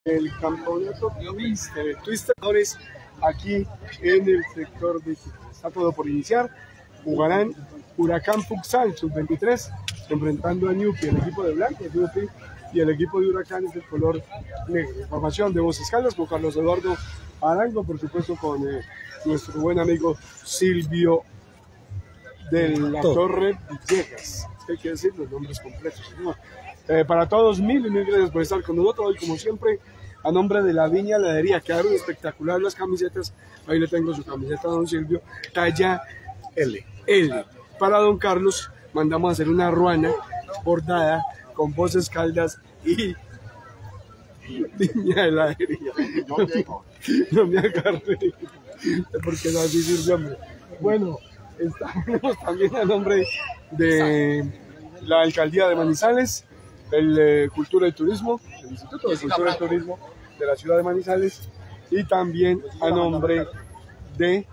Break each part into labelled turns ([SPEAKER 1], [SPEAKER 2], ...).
[SPEAKER 1] El campeonato de Twisters aquí en el sector de Chile. Está todo por iniciar. Jugarán Huracán Futsal Sub-23 enfrentando a Ñupi, el equipo de blanco, Ñupi, y el equipo de Huracán es el color negro. Información de Voces Caldas con Carlos Eduardo Arango, por supuesto con nuestro buen amigo Silvio de la Torre Villegas. Hay que decir los nombres completos, ¿no? Para todos, mil gracias por estar con nosotros hoy, como siempre, a nombre de la Viña Heladería. Quedaron espectacular las camisetas. Ahí le tengo su camiseta a don Silvio, talla L. Para don Carlos mandamos a hacer una ruana bordada con Voces Caldas y Viña Heladería. No me agarré, porque no así sirve, hombre. Bueno, estamos también a nombre de la Alcaldía de Manizales, el Cultura y Turismo, el Instituto de Cultura y Turismo de la ciudad de Manizales, y también a nombre de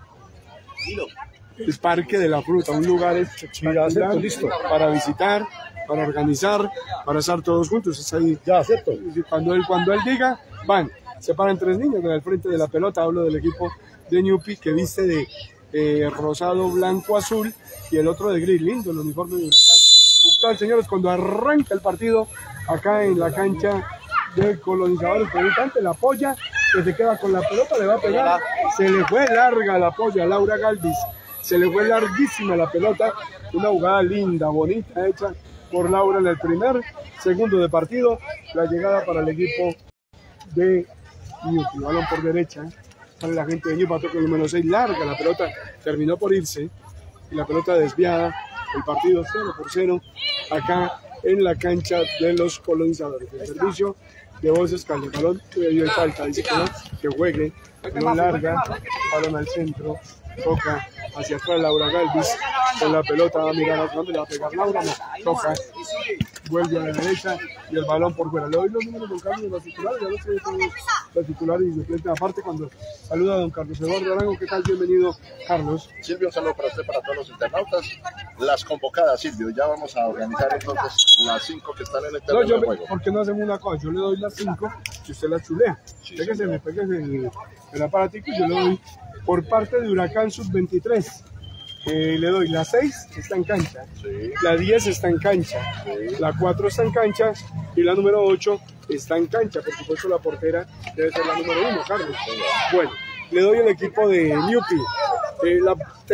[SPEAKER 1] el Parque de la Fruta, un lugar espectacular para visitar, para organizar, para estar todos juntos. Es ahí, ya acepto. Cuando él diga, van. Se paran tres niños en el frente de la pelota. Hablo del equipo de Ñupi, que viste de rosado, blanco, azul, y el otro de gris. Lindo el uniforme de Huracán. Señores, cuando arranca el partido acá en la cancha de Colonizadores, preguntante, la polla que se queda con la pelota le va a pegar. Se le fue larga la polla a Laura Galvis. Se le fue larguísima la pelota. Una jugada linda, bonita, hecha por Laura en el segundo de partido. La llegada para el equipo de Ñupi. Balón por derecha. Sale la gente de Ñupi, toca el número 6. Larga la pelota. Terminó por irse. Y la pelota desviada. El partido 0-0 acá en la cancha de los Colonizadores. El servicio de Voces Caldas. Balón de falta. Dice que no, que juegue. No larga. Balón al centro. Toca hacia atrás Laura Galvis con la pelota, va a mirar a dónde le va a pegar Laura, no, toca, vuelve a la derecha y el balón por fuera. Le doy los números don Carlos de los titulares, ya lo sé de todos los titulares y de frente aparte cuando saluda a don Carlos Eduardo Arango. ¿Qué tal? Bienvenido, Carlos.
[SPEAKER 2] Silvio, un saludo para usted, para todos los internautas. Las convocadas, Silvio, ya vamos a organizar entonces las 5 que están en el terreno de juego.
[SPEAKER 1] ¿Por qué no hacemos una cosa? Yo le doy las 5 y usted las chulea. Sí, pégase el aparatico y yo le doy por parte de Huracán Sub-23. Le doy la 6, está en cancha, sí. La 10 está en cancha, sí. La 4 está en cancha y la número 8 está en cancha. Por supuesto la portera debe ser la número 1, Carlos. Sí. Bueno, le doy el equipo de Ñupi. La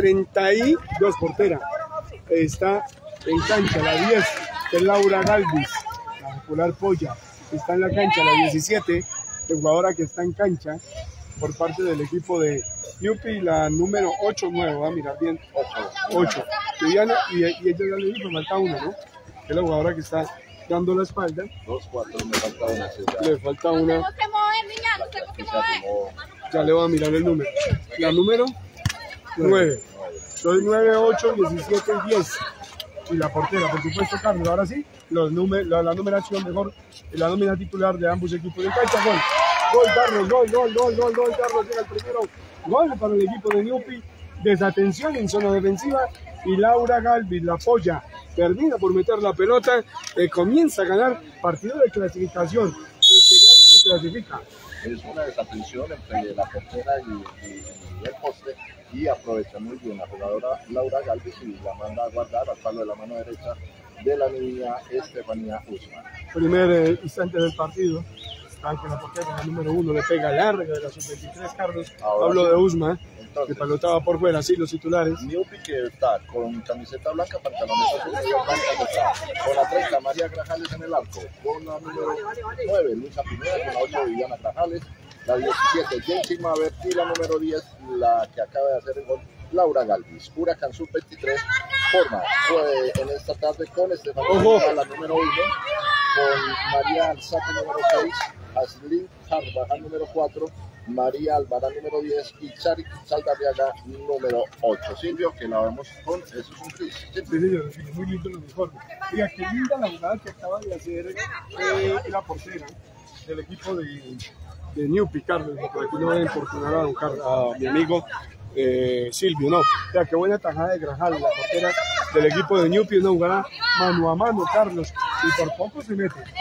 [SPEAKER 1] 32 portera está en cancha, la 10 es Laura Galvis, la popular polla, está en la cancha, la 17, la jugadora que está en cancha por parte del equipo de Ñupi, la número 8, nuevo, va a mirar bien, 8. Viviana, y ella ya le dijo, falta una, ¿no? Que es la jugadora que está dando la espalda.
[SPEAKER 2] 2, 4, me falta una.
[SPEAKER 1] Le falta una. Ya le voy a mirar el número. La número 9. Soy 9, 8, 17 y 10. Y la portera, por supuesto, Carlos. Ahora sí, la numeración mejor, la nómina titular de ambos equipos de cancha. Gol, Carlos, gol, Carlos, llega el primero. Gol para el equipo de Ñupi. Desatención en zona defensiva. Y Laura Galvis, la polla, termina por meter la pelota. Comienza a ganar partido de clasificación. El que gane se clasifica.
[SPEAKER 2] Es una desatención entre la portera y el poste. Y aprovecha muy bien la jugadora Laura Galvis y la manda a guardar al palo de la mano derecha de la niña Estefanía Usman.
[SPEAKER 1] Primer instante del partido. Que la portera, la número 1, le pega larga de la sub-23, Carlos.
[SPEAKER 2] Ahora
[SPEAKER 1] hablo
[SPEAKER 2] sí.
[SPEAKER 1] de Usman,
[SPEAKER 2] Entonces,
[SPEAKER 1] que pelotaba por fuera, sí, los titulares.
[SPEAKER 2] Ñupi, que está con camiseta blanca, pantalones azules, con la 30, María Grajales en el arco, con la número 9, Luisa Pineda, con la 8, Viviana Grajales, la 17, Jensi Maver, y la número 10, la que acaba de hacer el gol, Laura Galvis. Huracán Sub-23 forma en esta tarde con Estefanía, la número 1, con María Alzate, número 6, Aslin Carvajal, número 4, María Alvarán, número 10 y Charik Saldarriaga, número 8. Silvio, que la vemos con eso es un gris.
[SPEAKER 1] Sí, señor, muy lindo el uniforme. Mira, qué linda la jugada que acaba de hacer la portera del equipo de Ñupi, Carlos. Por aquí no voy a importunar a mi amigo Silvio, no. Mira, qué buena tajada de Grajal, la portera del equipo de Ñupi, una jugada mano a mano, Carlos, y por poco se mete.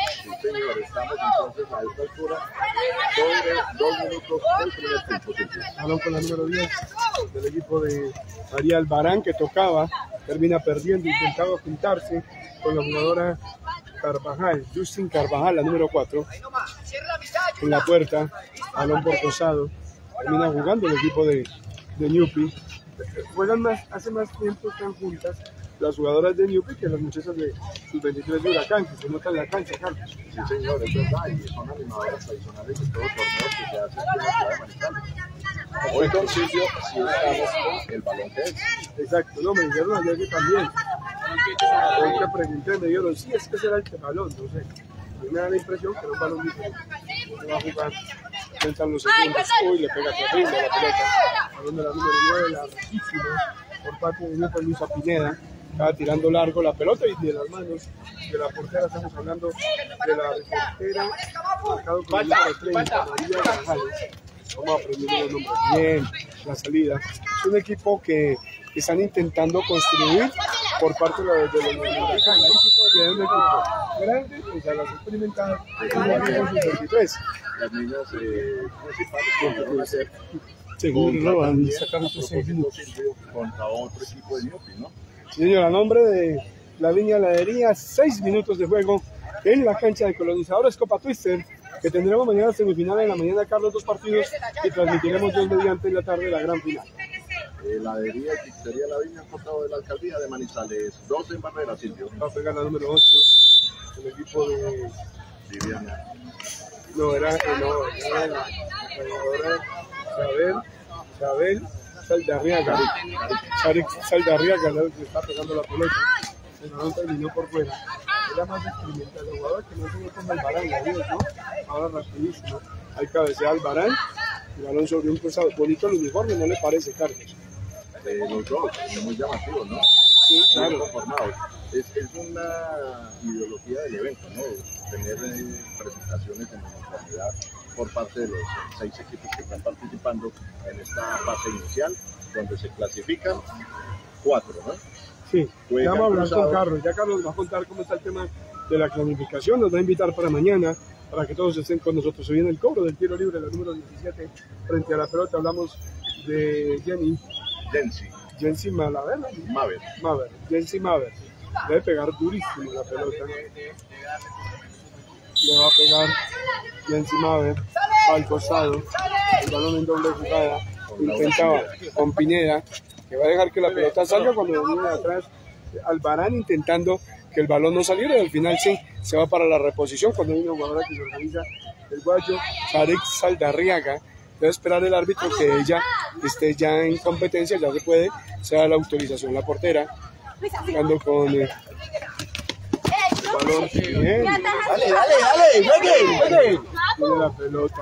[SPEAKER 2] señor, estamos entonces a esta altura sobre 2 minutos del primer tiempo.
[SPEAKER 1] Balón con la número 10 del equipo de María Albarán, que tocaba, termina perdiendo, intentaba juntarse con la jugadora Carvajal, Justin Carvajal, la número 4, en la puerta, balón por costado, termina jugando el equipo de Ñupi. Juegan hace más tiempo, están juntas las jugadoras de Ñupi que las muchachas de sub-23 de Huracán, que se nota en la cancha, Carlos.
[SPEAKER 2] Sí, señor, es verdad, y son animadoras tradicionales de todos los torneos que se hacen en la ciudad de Manizales. Hoy, don Silvio, sí estamos con el balón que es.
[SPEAKER 1] Exacto, no, me dijeron ayer que también. Hoy que pregunté, me dijeron, sí, es que será el balón, no sé. A mí me da la impresión que era un balón diferente. Se va a jugar, piensan los segundos, uy, le pega terrible a la pelota. Balón de la número 9, larguísima, por parte de Luisa Pineda. Estaba tirando largo la pelota y de las manos de la portera, estamos hablando de la reportera, marcado con el número 30, María Grajales. Vamos aprendiendo los nombres. Bien, la salida. Es un equipo que están intentando construir por parte de los americanos, que es un equipo grande, pues a las experimentadas, de 23.
[SPEAKER 2] Las niñas principales que a ser
[SPEAKER 1] seguro van a sacar otros 6 minutos
[SPEAKER 2] contra otro equipo de Ñupi, ¿no?
[SPEAKER 1] Señor, a nombre de la Viña Heladería, 6 minutos de juego en la cancha de Colonizadores Copa Twister, que tendremos mañana semifinal en la mañana, Carlos, 2 partidos, y transmitiremos 2 mediante en la tarde la gran final.
[SPEAKER 2] Heladería y Pizzería La Viña, costado de la alcaldía de Manizales, 2 en Barrera, Silvio.
[SPEAKER 1] Va a pegar la número 8, el equipo de
[SPEAKER 2] Viviana.
[SPEAKER 1] No, era la jugadora Isabel Saldarriaga. Saldarriaga, la que está pegando la pelota. El balón terminó por fuera. Era más experimental el jugador que no se ve como Albarán, la vida, ¿no? Ahora rapidísimo. Hay cabecea Albarán. El balón sobre un cruzado. Bonito el uniforme, ¿no le parece, Carlos?
[SPEAKER 2] Los dos, son muy llamativos, ¿no?
[SPEAKER 1] Sí, claro.
[SPEAKER 2] Conformados. Es una ideología del evento, ¿no? Tener presentaciones en uniformidad por parte de los 6 equipos que están participando en esta fase inicial, donde se clasifican 4, ¿no?
[SPEAKER 1] Sí, ya vamos a hablar con Carlos. Ya Carlos va a contar cómo está el tema de la clasificación. Nos va a invitar para mañana, para que todos estén con nosotros. Se viene el cobro del tiro libre, la número 17, frente a la pelota. Hablamos de Jensi Malaver. Maver. Jensi Maver. Debe pegar durísimo la pelota. Le va a pegar Jensi Maver al costado. El balón en doble jugada. Intentaba con Pineda, que va a dejar que la pelota salga cuando viene de atrás. Albarán intentando que el balón no saliera y al final sí, se va para la reposición cuando hay una jugadora que se organiza el guayo, Tarek Saldarriaga. Debe esperar el árbitro que ella esté ya en competencia, ya se puede, se da la autorización. La portera, jugando con el balón. Bien.
[SPEAKER 2] Dale, juegue.
[SPEAKER 1] Tiene la pelota.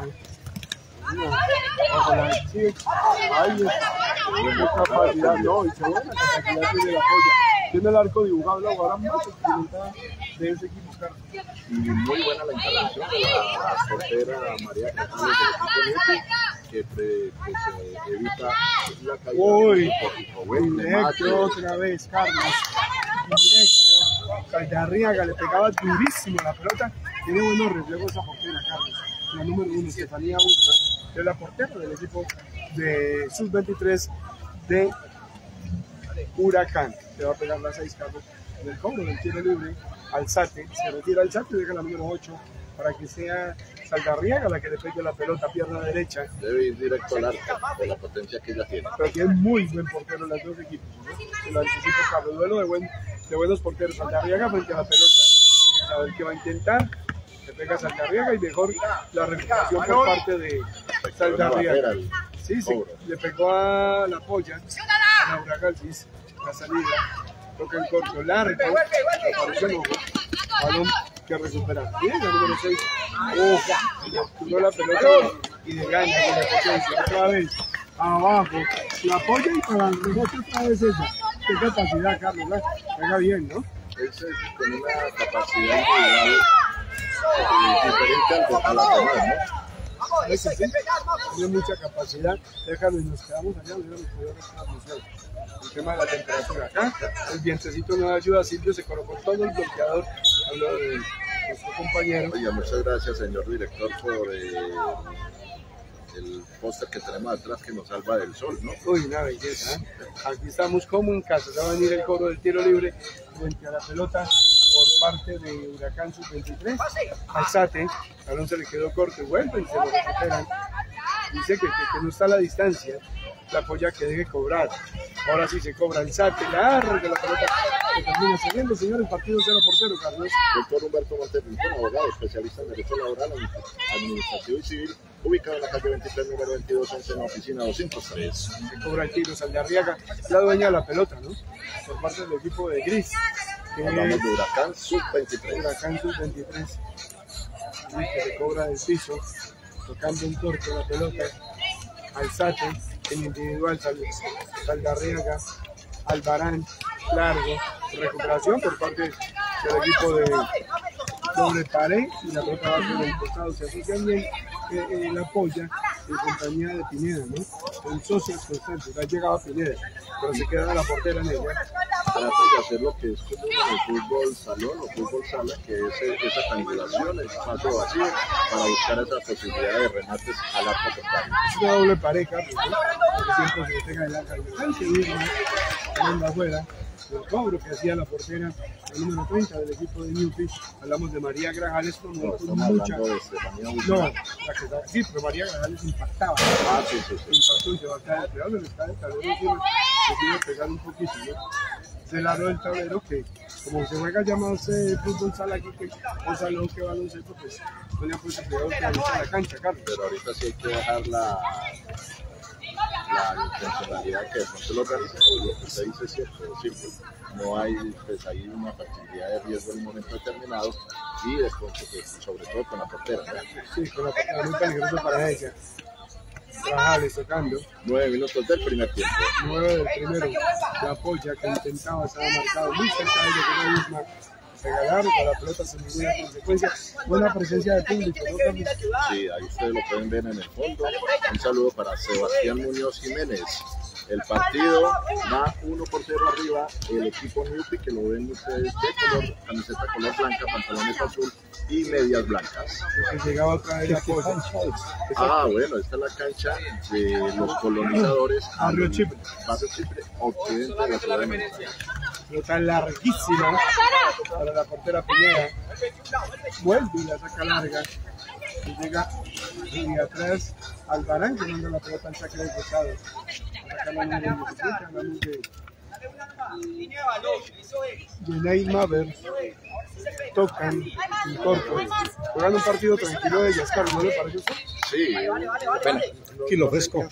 [SPEAKER 1] Ahí tiene capacidad, no, y se buena capacidad tiene la polla. Tiene el arco dibujado, la jugadora más experimentada de ese equipo, Carlos.
[SPEAKER 2] Y muy buena la intervención de la portera María Grajales del equipo Ñupi, que se evita la caída.
[SPEAKER 1] Uy, directo otra vez, Carlos. Directo. Saldarriaga le pegaba durísimo la pelota. Tiene buenos reflejos esa portera, Carlos. La número 1, Estefanía Ultra, de la portera del equipo de sub-23 de Huracán. Le va a pegar la 6, Carlos, en el cobro del tiro libre. Alzate, se retira Alzate y deja la número 8 para que sea Saldarriaga la que le pegue la pelota, pierna derecha.
[SPEAKER 2] Debe ir directo al arco de la potencia que ella tiene.
[SPEAKER 1] Pero tiene muy buen portero los dos equipos, ¿no? Se lo anticipo, Carlos. Duelo de buenos porteros. Saldarriaga frente a la pelota. A ver qué va a intentar. Le pega Saldarriaga y mejor la recuperación por parte de Saldarriaga. Sí, le pegó a la polla, a la Huracán, sí, la salida. Toca en corto, largo, apareció en ojo. Balón que recupera. Bien, la número 6. Tuvo la pelota y de gana, y de potencia. Otra vez, abajo, la polla y para el rebote otra vez esa. Qué capacidad, Carlos, ¿verdad? Pega bien, ¿no?
[SPEAKER 2] Ese es con una capacidad individual diferente a la demás, ¿no?
[SPEAKER 1] Sí, tiene mucha capacidad. Déjalo y nos quedamos allá, nos podemos quedar. El tema de la temperatura acá, el vientecito no ayuda. Silvio se colocó todo el bloqueador, habló de nuestro compañero.
[SPEAKER 2] Oiga, muchas gracias, señor director, por el póster que tenemos atrás que nos salva del sol, ¿no?
[SPEAKER 1] Uy, una belleza, ¿eh? Aquí estamos como en casa. Ya va a venir el coro del tiro libre frente a la pelota por parte de Huracán Sub-23. Alzate, a balón se le quedó corto y vuelve y se lo recuperan. Dice que no está a la distancia, la apoya que deje cobrar. Ahora sí se cobra Alzate, larga la pelota que termina saliendo, señores, partido 0-0, Carlos.
[SPEAKER 2] Doctor Humberto Montepinzón, abogado, especialista en Derecho Laboral, Administrativo y Civil, ubicado en la calle 23, número 2211, en la oficina 203.
[SPEAKER 1] Se cobra el tiro, Saldarriaga, la dueña de la pelota, ¿no? Por parte del equipo de Gris.
[SPEAKER 2] Hablamos de Huracán Sub-23.
[SPEAKER 1] Huracán Sub-23. Que se cobra del piso, tocando un corto la pelota. Alzate, en individual, Saldarriaga, Albarán, largo, recuperación por parte del equipo de doble pared y la pelota va por el costado. Se asocia bien la apoya en compañía de Pineda, ¿no? Son socios constantes, ha llegado a Pineda, pero se queda la portera en ella.
[SPEAKER 2] Trata de hacer lo que es como el fútbol salón o fútbol sala, que es esa triangulación, el espacio vacío, para buscar esa posibilidad de remates al arco contrario.
[SPEAKER 1] Es una doble pareja, ¿no? Porque siempre se pega el arco al que viene, anda afuera. El cobro que hacía la portera, el número 30 del equipo de Newfish. Hablamos de María Grajales con mucha. No, sí, pero María Grajales impactaba.
[SPEAKER 2] Sí.
[SPEAKER 1] Impactó y se va a caer. Pero le está el tablero, se quiere pegar un poquito, ¿no? Se largó el tablero que, como se juega ya más fútbol sala aquí que o salón que baloncesto, pues no le ha puesto cuidado que a la cancha, Carlos.
[SPEAKER 2] Pero ahorita sí hay que bajar la intencionalidad que de pronto lo organiza, lo que usted dice es cierto, simple. No hay, pues hay una facilidad de riesgo en un momento determinado y de pronto, pues, sobre todo con la portera, ¿no?
[SPEAKER 1] Sí, con la portera muy peligrosa para ella. Grajales tocando.
[SPEAKER 2] 9 minutos del primer tiempo.
[SPEAKER 1] 9 del primero. La apoya que intentaba, estaba marcado muy cerca de ella con la misma. Regalar con la pelota sin ninguna consecuencia. Buena presencia de público, ¿no, Carlos?
[SPEAKER 2] Sí, ahí ustedes lo pueden ver en el fondo. Un saludo para Sebastián Muñoz Jiménez. El partido va 1-0 arriba. El equipo Newpi, que lo ven ustedes de color, camiseta color blanca, pantalones azul y medias blancas.
[SPEAKER 1] Que llegaba otra vez la cosa.
[SPEAKER 2] Bueno, esta es la cancha de los colonizadores.
[SPEAKER 1] Barrio Chipre.
[SPEAKER 2] Barrio Chipre, occidente de la ciudad de Medellín.
[SPEAKER 1] Pelota larguísima para la portera Pineda. Vuelve y la saca larga. Y llega y atrás Albarán que manda la pelota al saque del costado. Acá la número 17, hablamos de Ney Maver. Tocan y cortan. Juegan un partido tranquilo de ellas, Carlos, ¿no le parece usted?
[SPEAKER 2] Sí,
[SPEAKER 3] bueno, kilo fresco.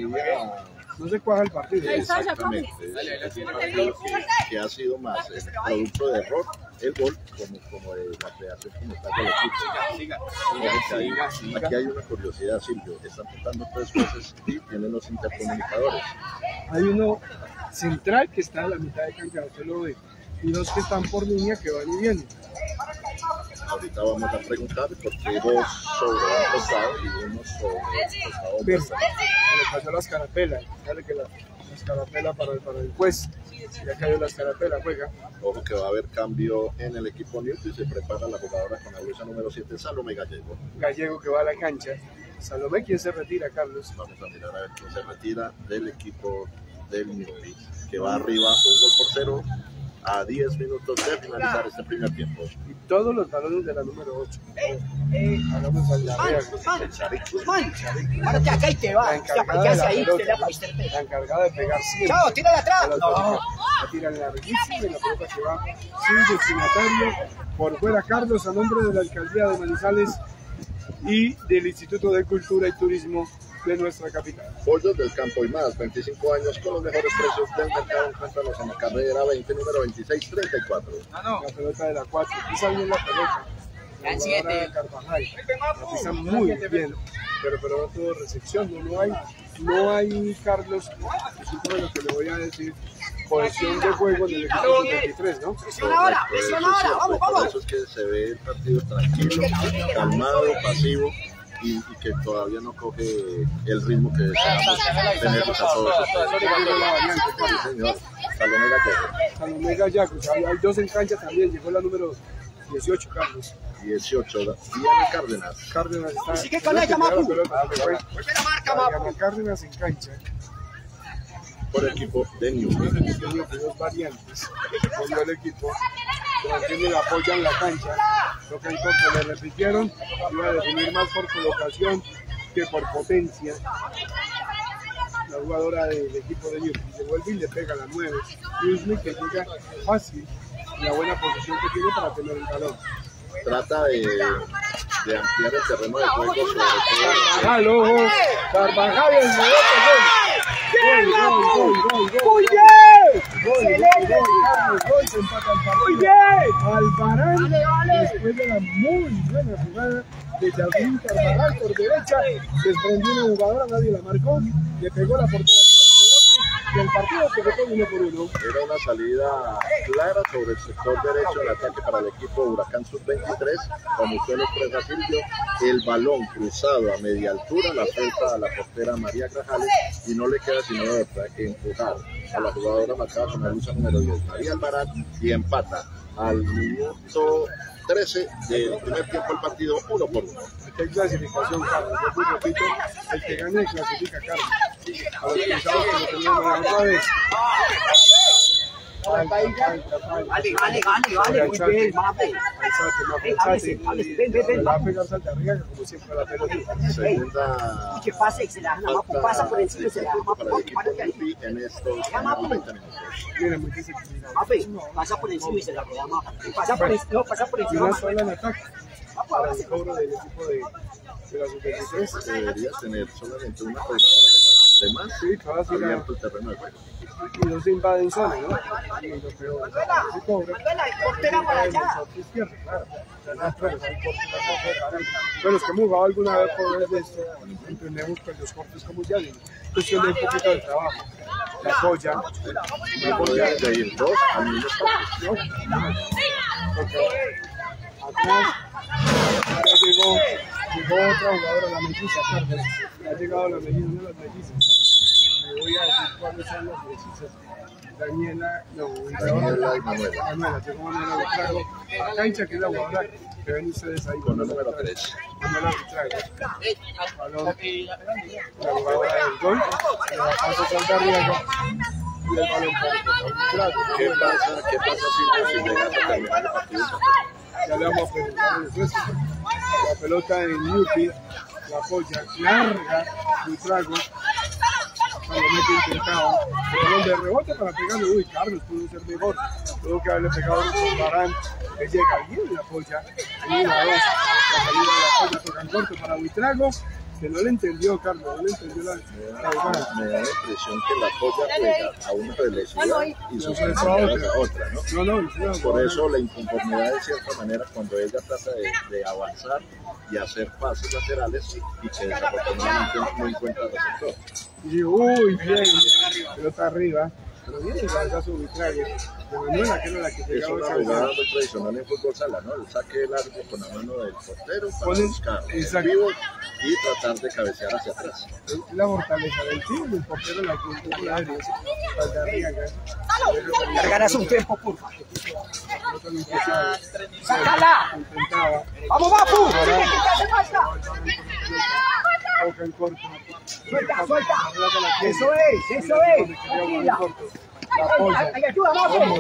[SPEAKER 1] No se cuaja el partido.
[SPEAKER 2] Exactamente, es un partido que ha sido más el producto de error, el gol, como de la creación como tal del equipo. Aquí hay una curiosidad, Silvio, están tocando 3 veces y tienen los intercomunicadores.
[SPEAKER 1] Hay uno central que está a la mitad de cancha, usted lo ve, y 2 que están por línea que van y vienen.
[SPEAKER 2] Ahorita vamos a preguntar por qué 2 sobre un costado y 1 sobre el costado opuesto.
[SPEAKER 1] Le cayó la escarapela, dale que la escarapela para el juez, ya cayó la escarapela, juega.
[SPEAKER 2] Ojo que va a haber cambio en el equipo Newton y se prepara la jugadora con la blusa número 7, Salomé Gallego.
[SPEAKER 1] Gallego que va a la cancha. Salomé, ¿quién se retira, Carlos?
[SPEAKER 2] Vamos a mirar a ver quién se retira del equipo del Newton, que va arriba 1-0 a 10 minutos de finalizar este primer tiempo.
[SPEAKER 1] Y todos los balones de la número 8. Hagamos al
[SPEAKER 4] Guzmán, párate acá y te va.
[SPEAKER 1] La encargada de pegar siempre.
[SPEAKER 4] Chao, tírala atrás.
[SPEAKER 1] La tira larguísima y la pelota que va sin destinatario. Por fuera, Carlos, a nombre de la Alcaldía de Manizales y del Instituto de Cultura y Turismo de nuestra capital.
[SPEAKER 2] Pollos del Campo y más, 25 años con los mejores precios del mercado. Encuéntranos en la carrera 20, número 2634.
[SPEAKER 1] La pelota de la 4, pisa bien la pelota. La 7. La pisa muy bien, pero no todo recepción, no hay, Carlos, es lo que le voy a decir, posición de juego en el equipo 23, ¿no?
[SPEAKER 4] Presiona ahora, vamos.
[SPEAKER 2] Por eso es que se ve el partido tranquilo, calmado, pasivo. Y que todavía no coge el ritmo que deseamos tener a todos. Sí, señor. Salomé Gallego.
[SPEAKER 1] Salomé Gallego, hay 2 en cancha también, llegó la número 18, Carlos.
[SPEAKER 2] 18, Diana Cárdenas.
[SPEAKER 1] Cárdenas está.
[SPEAKER 4] Sigue con ella, Mapu.
[SPEAKER 1] Diana Cárdenas en cancha.
[SPEAKER 2] Por el equipo de Newport.
[SPEAKER 1] Tenía dos variantes. Cambió el equipo. Mantiene la polla en la cancha. Toca en corto, le repitieron. Iba a definir más por colocación que por potencia. La jugadora del equipo de Newport se vuelve y le pega a la 9. Smith que llega fácil. La buena posición que tiene para tener el balón.
[SPEAKER 2] Trata de ampliar el terreno de juego sobre todo.
[SPEAKER 1] Carvajal, ojo. Carvajal, el rebote, gol.
[SPEAKER 4] ¡Muy bien!
[SPEAKER 1] Gol, se empata el partido.
[SPEAKER 4] ¡Muy bien!
[SPEAKER 1] Alvarán,
[SPEAKER 4] Vale.
[SPEAKER 1] después de la muy buena jugada de Jardín Carvajal por derecha, desprendió una jugadora, nadie la marcó, le pegó la portera y el partido se quedó 1-1.
[SPEAKER 2] Era una salida clara sobre el sector derecho del ataque para el equipo Huracán Sub-23. Como usted lo expresa, Silvio, el balón cruzado a media altura la suelta a la portera María Grajales y no le queda sino que empujar a la jugadora marcada con la lucha número 10, María Alvarán, y empata al minuto 13 del primer tiempo el partido 1-1.
[SPEAKER 1] Aquí hay clasificación, Carlos. Yo repito, el que gane clasifica, Carlos. A los pensados que lo tenemos otra vez.
[SPEAKER 4] Vale, muy bien, Mape. Ven.
[SPEAKER 1] Va a pegar Saldarriaga como siempre la pelota.
[SPEAKER 2] Segunda
[SPEAKER 4] Y que pase, se la deja Mapu, pasa por encima y se la deja Mapu.
[SPEAKER 2] para el equipo de Yupi en estos 20 minutos.
[SPEAKER 1] Viene muy disciplinado.
[SPEAKER 4] Mape, pasa por encima y se la deja Mapu. Pasa por
[SPEAKER 1] Y
[SPEAKER 4] encima.
[SPEAKER 1] una sola en ataque para el cobro del equipo de la Sub-23.
[SPEAKER 2] Debería tener solamente una jugadora, las demás
[SPEAKER 1] Sí, todas y
[SPEAKER 2] abierto el terreno de juego.
[SPEAKER 1] los invaden zona, ¿no? Y lo peor, se cobra.
[SPEAKER 4] Portera para allá.
[SPEAKER 1] Izquierda, claro. Bueno, los que hemos jugado alguna vez por ver de esto, entendemos que los cortes como ya vienen. Cuestión de un poquito de trabajo. La polla.
[SPEAKER 2] No puede ir dos al mismo tiempo.
[SPEAKER 1] ¿No? Atrás. Ahora llegó otra jugadora, la melliza, Cárdenas. Ha llegado la melliza, no las mellizas. Me voy a decir cuáles son las mellizas. Daniela y Manuela. Llegó Manuela de Trago a cancha, que es la jugadora que ven ustedes ahí.
[SPEAKER 2] Con el número 3.
[SPEAKER 1] Manuela de Trago. Balón. La jugadora del gol. Se la pasa a Saldarriaga. Y el balón para el
[SPEAKER 2] ¿Qué pasa si llegamos a terminar el partido?
[SPEAKER 1] Ya le vamos a preguntar después. La pelota en Yupi, la polla larga, un trago. Lo mete intentado. El balón de rebote para pegarle. Uy, Carlos pudo ser mejor. Tuvo que haberle pegado a Barán, que llega bien la polla. En 1-2. La salida de la polla toca en corto para Buitrago. Que no le entendió, Carlos, no le entendió la jugada.
[SPEAKER 2] Me da la impresión que la polla juega a una velocidad y sus compañeras a otra, ¿no?
[SPEAKER 1] No,
[SPEAKER 2] Por eso la inconformidad de cierta manera cuando ella trata de avanzar y hacer pases laterales y que desafortunadamente no encuentra receptor.
[SPEAKER 1] Y uy, bien, pelota arriba. Pero bien, el cabezazo Buitrago. De Manuela, que era la que
[SPEAKER 2] Es
[SPEAKER 1] llegaba
[SPEAKER 2] una
[SPEAKER 1] a
[SPEAKER 2] jugada muy tradicional en fútbol sala, ¿no? El saque largo con la mano del portero para
[SPEAKER 1] Ponen-
[SPEAKER 2] buscar el
[SPEAKER 1] exacto.
[SPEAKER 2] vivo y tratar de cabecear hacia atrás.
[SPEAKER 1] La fortaleza del team, el portero la cultura la aérea, Saldarriaga.
[SPEAKER 4] Cargarás un tiempo, por favor.
[SPEAKER 1] Intentaba.
[SPEAKER 4] ¡Sácala! ¡Vamos, Mapu! ¡Sí, que hace falta!
[SPEAKER 1] Toca en corto.
[SPEAKER 4] Suelta. Eso es. Tranquila.
[SPEAKER 1] La polla.
[SPEAKER 4] Ay, ayuda, Mapu.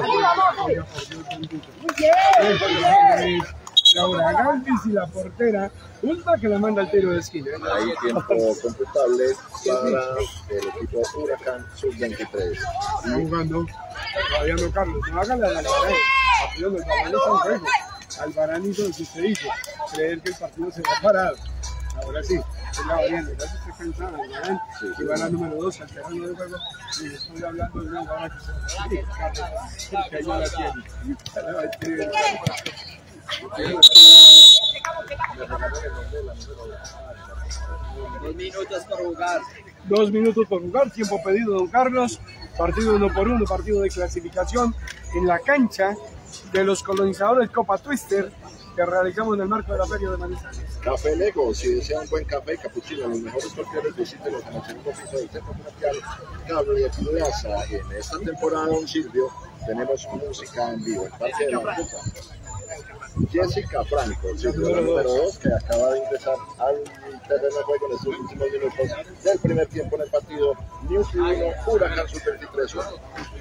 [SPEAKER 4] Muy bien.
[SPEAKER 1] Laura Galvis y la portera, ultra que la manda al tiro de esquina.
[SPEAKER 2] Ahí tiempo computable para el equipo Huracán Sub-23.
[SPEAKER 1] Está jugando todavía no Carlos, no haga la de Alvarán. El partido del balón está en juego. Alvarán hizo lo que usted hizo, creer que el partido se va a parar. Ahora sí, es la variante, ya se está cansado, Alvarán, y va a la número 2 al terreno de juego. Y estoy hablando de una jugada que se va a salir, porque ella la tiene. Ya le va a escribir.
[SPEAKER 4] 2 minutos por jugar.
[SPEAKER 1] 2 minutos por jugar, tiempo pedido, don Carlos. Partido 1-1, partido de clasificación en la cancha de los colonizadores Copa Twister que realizamos en el marco de la Feria de Manizales.
[SPEAKER 2] Café Lego, si desea un buen café, capuchino, los mejores cócteles, visítelos en el segundo piso del Centro Comercial Cable Plaza. En esta temporada, don Silvio, tenemos música en vivo, el Parque de la Fruta. Jessica Franco, sí, la número 2, que acaba de ingresar al terreno de juego en estos últimos minutos del primer tiempo en el partido. Newfield 1, Huracán Sub-23 1.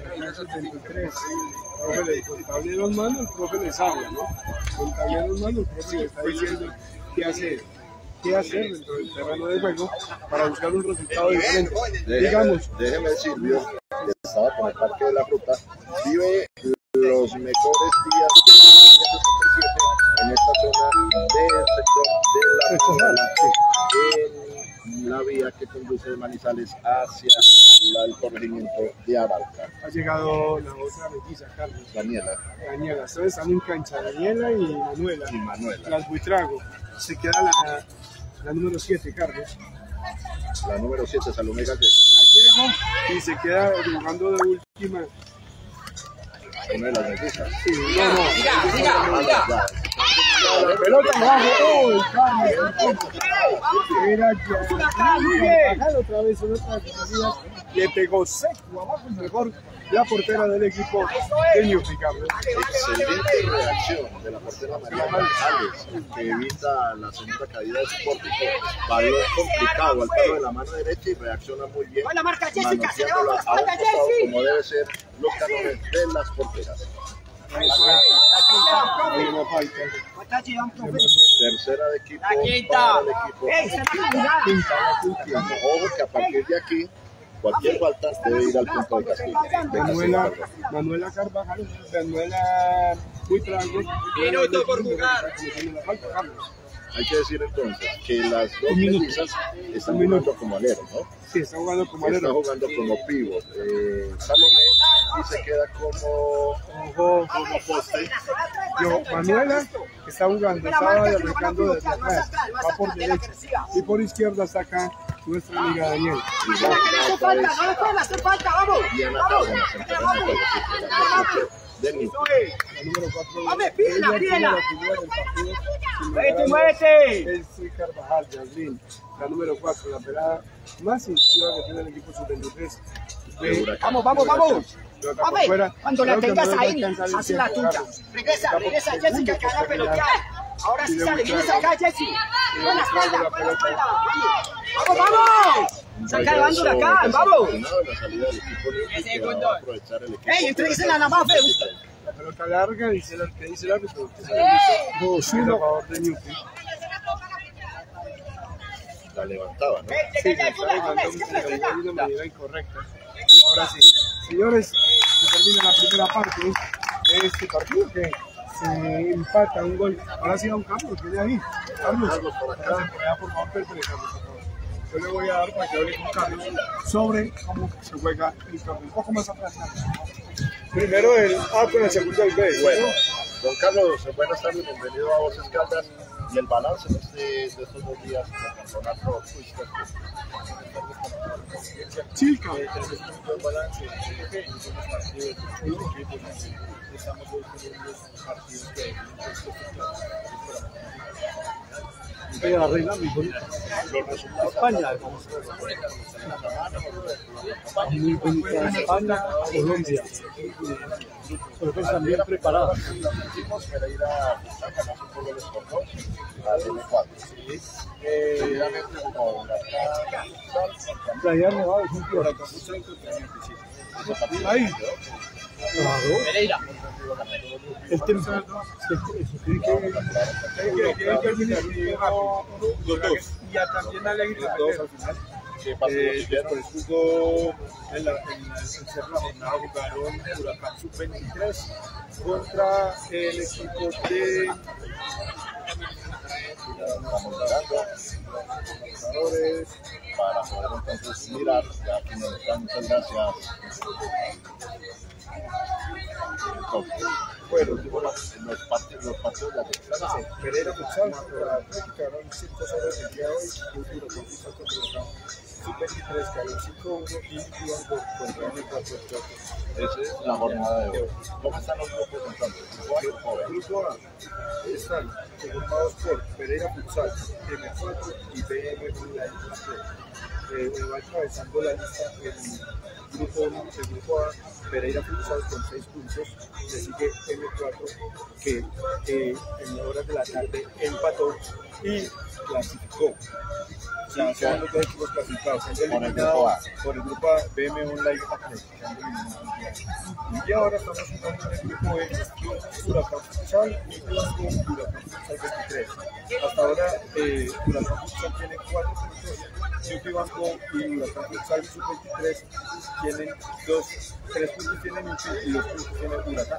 [SPEAKER 1] Profe le dijo, el tablero en mano, el profe les habla, ¿no? Con el tablero en mano, el profe le está diciendo qué hacer dentro del terreno de juego para buscar un resultado diferente.
[SPEAKER 2] Déjeme decir, que estaba con el Parque de la Fruta, vive los mejores días en esta zona del sector de la Fruta, en la vía que conduce de Manizales hacia el corregimiento de Arauca.
[SPEAKER 1] Ha llegado la otra melliza, Carlos.
[SPEAKER 2] Daniela.
[SPEAKER 1] Ustedes están en cancha, Daniela y Manuela. Las Buitrago. Se queda la número 7, Carlos.
[SPEAKER 2] La número 7, Salomé Gallego.
[SPEAKER 1] Y se queda jugando de última.
[SPEAKER 2] Una de las mellizas.
[SPEAKER 1] Sí, mira. La pelota abajo. ¡Oh, Carlos! Era ya. Otra vez en otras posibilidades. Le pegó seco abajo, mejor la portera del equipo de Newfield, Carlos.
[SPEAKER 2] Excelente reacción de la portera María González, que evita la segunda caída de su pórtico. Balón complicado al palo de la mano derecha y reacciona muy bien. Manoteándola a un costado, como debe ser los canones de las porteras. Tercera de equipo para el equipo. Ojo que a partir de aquí cualquier falta debe ir al punto de castigo.
[SPEAKER 1] Manuela Carvajal, Manuela Buitrago.
[SPEAKER 4] Minuto por jugar.
[SPEAKER 2] Hay que decir entonces que las dos mellizas están jugando como aleros, ¿no?
[SPEAKER 1] Sí, están jugando como aleros.
[SPEAKER 2] Están jugando como pivot. Salomé y se queda como poste.
[SPEAKER 1] Manuela está jugando, estaba arrancando desde atrás, va por derecha. Y por izquierda está acá nuestra amiga Daniel.
[SPEAKER 4] No hace falta, vamos.
[SPEAKER 2] La número 4.
[SPEAKER 4] Pídela. Muévete.
[SPEAKER 1] Es Carvajal, Yaslin, la número 4, la pelada más incisiva que tiene el equipo sub-23.
[SPEAKER 4] Vamos. Cuando la tengas ahí, haz la tuya. Regresa, Jessica, que la pelota. Ahora sí sale, vienes acá, Jessy. Buena espalda. ¡Vamos! Saca de bando de acá, vamos. ¡Ey, entréguesela la más,
[SPEAKER 1] La pelota larga, dice el que dice el árbitro. A favor de Newfield.
[SPEAKER 2] La levantaba, ¿no?
[SPEAKER 1] Sí, está levantando de una manera incorrecta. Ahora sí, señores, se termina la primera parte de este partido que se empata un gol. Ahora sí da un cambio, tiene ahí. Carlos, por favor, pértele, Carlos, por favor. Yo le voy a dar para que hable con Carlos sobre cómo se juega el torneo. Un poco más atrás. Primero el A con el segundo el B.
[SPEAKER 2] Bueno, don Carlos, buenas tardes, bienvenido a Voces Caldas. Y el balance de estos 2 días del campeonato Twister.
[SPEAKER 1] Chica.
[SPEAKER 5] El balance es que hicimos partidos de un equipo, estamos hoy con unos partidos que
[SPEAKER 1] La reina España, muy bonita España, Colombia, pero están bien preparados. Playa Nevada es un club. Ahí.
[SPEAKER 4] Pereira.
[SPEAKER 1] El temprano. Y ya también Alegría.
[SPEAKER 5] Después jugó en la jornada, jugaron Huracán Sub-23 contra el equipo de
[SPEAKER 2] para poder entonces mirar, ya que nos están, muchas gracias. Entonces, bueno, los partidos de la tercera.
[SPEAKER 5] Pereira Futsal, quedaron 5-0 el día de hoy, Huracán Futsal contra Sub-23, quedaron 5-1 y iban contra el 4-4.
[SPEAKER 2] Esa es la jornada de hoy. ¿Cómo están los grupos entonces?
[SPEAKER 5] Grupo A están conformados por Pereira Futsal, M4 y BM Futsal. va encabezando la lista el grupo A, Pereira Futsal con 6 puntos, le sigue M4 que en horas de la tarde empató y clasificó. O sea, son los dos equipos clasificados,
[SPEAKER 2] por el grupo A.
[SPEAKER 5] Por el grupo A, BM Online Athletic. Y ahora estamos jugando en el grupo E, Huracán Futsal y Huracán Futsal 23. Hasta ahora, Huracán Futsal tiene 4 puntos, Yupi Banco y Huracán Futsal Sub-23 tienen 3 puntos tienen y 2 puntos tienen Huracán.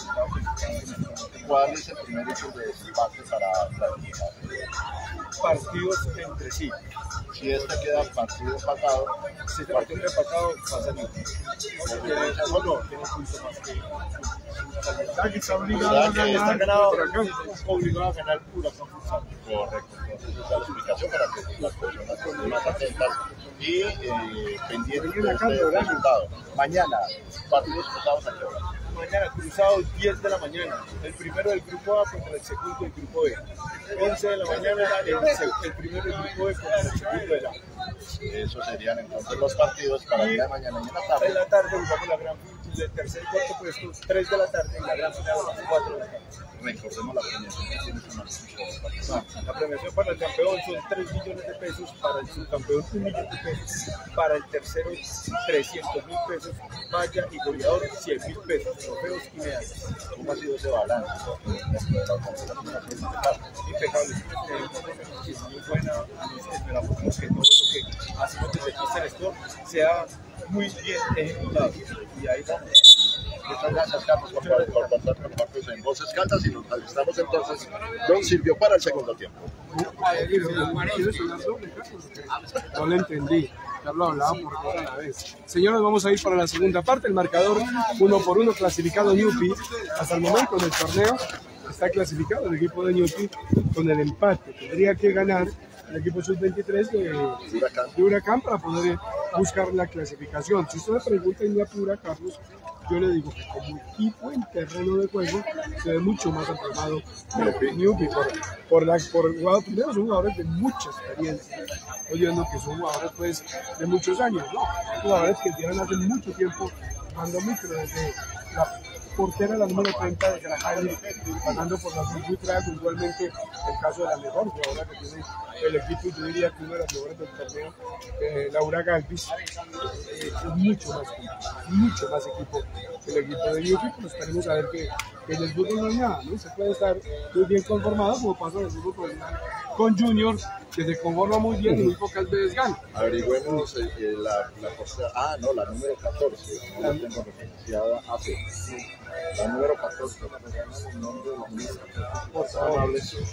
[SPEAKER 2] ¿Cuál es el primer hecho de desempate para clasificar?
[SPEAKER 5] Partidos entre sí.
[SPEAKER 2] Si este queda partido empatado,
[SPEAKER 5] Si este partido queda empatado, pasa el Yupi. Tiene un punto más que
[SPEAKER 1] Está obligado a
[SPEAKER 5] está
[SPEAKER 1] ganar.
[SPEAKER 5] obligado a ganar Huracán Futsal.
[SPEAKER 2] correcto. Entonces, esa es la explicación para que las personas estén más atentas y pendientes de este resultado. Mañana, partidos cruzados a qué hora.
[SPEAKER 5] Mañana cruzado 10 de la mañana, el primero del grupo A contra el segundo del grupo B. 11 de la mañana el primero del grupo B contra el segundo del A.
[SPEAKER 2] Esos serían entonces los partidos para el día de mañana y en la tarde.
[SPEAKER 5] En la tarde jugamos la gran final del tercer y cuarto puesto, 3 de la tarde, y la gran final a las 4 de la tarde.
[SPEAKER 2] Recordemos la premiación que tiene su máximo.
[SPEAKER 5] La premiación para el campeón son 3 millones de pesos, para el subcampeón 1 millón de pesos, para el tercero 300.000 pesos, malla y goleador 100.000 pesos, trofeos y medallas.
[SPEAKER 2] ¿Cómo ha sido ese balance?
[SPEAKER 5] Impecable, muy buena, esperamos que todo lo que hacemos desde Cristian Sport sea muy bien ejecutado y ahí vamos.
[SPEAKER 2] Muchas gracias, Carlos, por contar con nosotros en Voces Caldas y nos alistamos entonces don Silvio para el segundo tiempo.
[SPEAKER 1] No lo entendí. Ya lo hablaba por toda la vez. Señores, vamos a ir para la segunda parte. El marcador 1-1 clasificado Ñupi. Hasta el momento del torneo está clasificado el equipo de Ñupi con el empate. Tendría que ganar el equipo sub-23 de Huracán para poder buscar la clasificación. Si usted me pregunta en la pura, Carlos, yo le digo que como equipo en terreno de juego se ve mucho más aprobado Ñupi por jugadores, primero son jugadores de mucha experiencia, oyendo que son jugadores pues de muchos años, ¿no? Jugadores que llevan hace mucho tiempo jugando micro, desde la portera la número 30 de Grajales, pasando por la Fulgutra, puntualmente el caso de la mejor jugadora que tiene el equipo, yo diría que una de las mejores del torneo, Laura Galvis, es mucho más equipo que el equipo de Ñupi, pues esperemos a ver que en el fútbol no hay nada, ¿no? Se puede estar muy bien conformado, como pasa en el fútbol profesional con Junior, que se conforma muy bien y muy pocas veces gana.
[SPEAKER 2] Averigüemos la portera, la número 14, no la tengo referenciada hace. La número 14, el nombre de la ministra, por favor,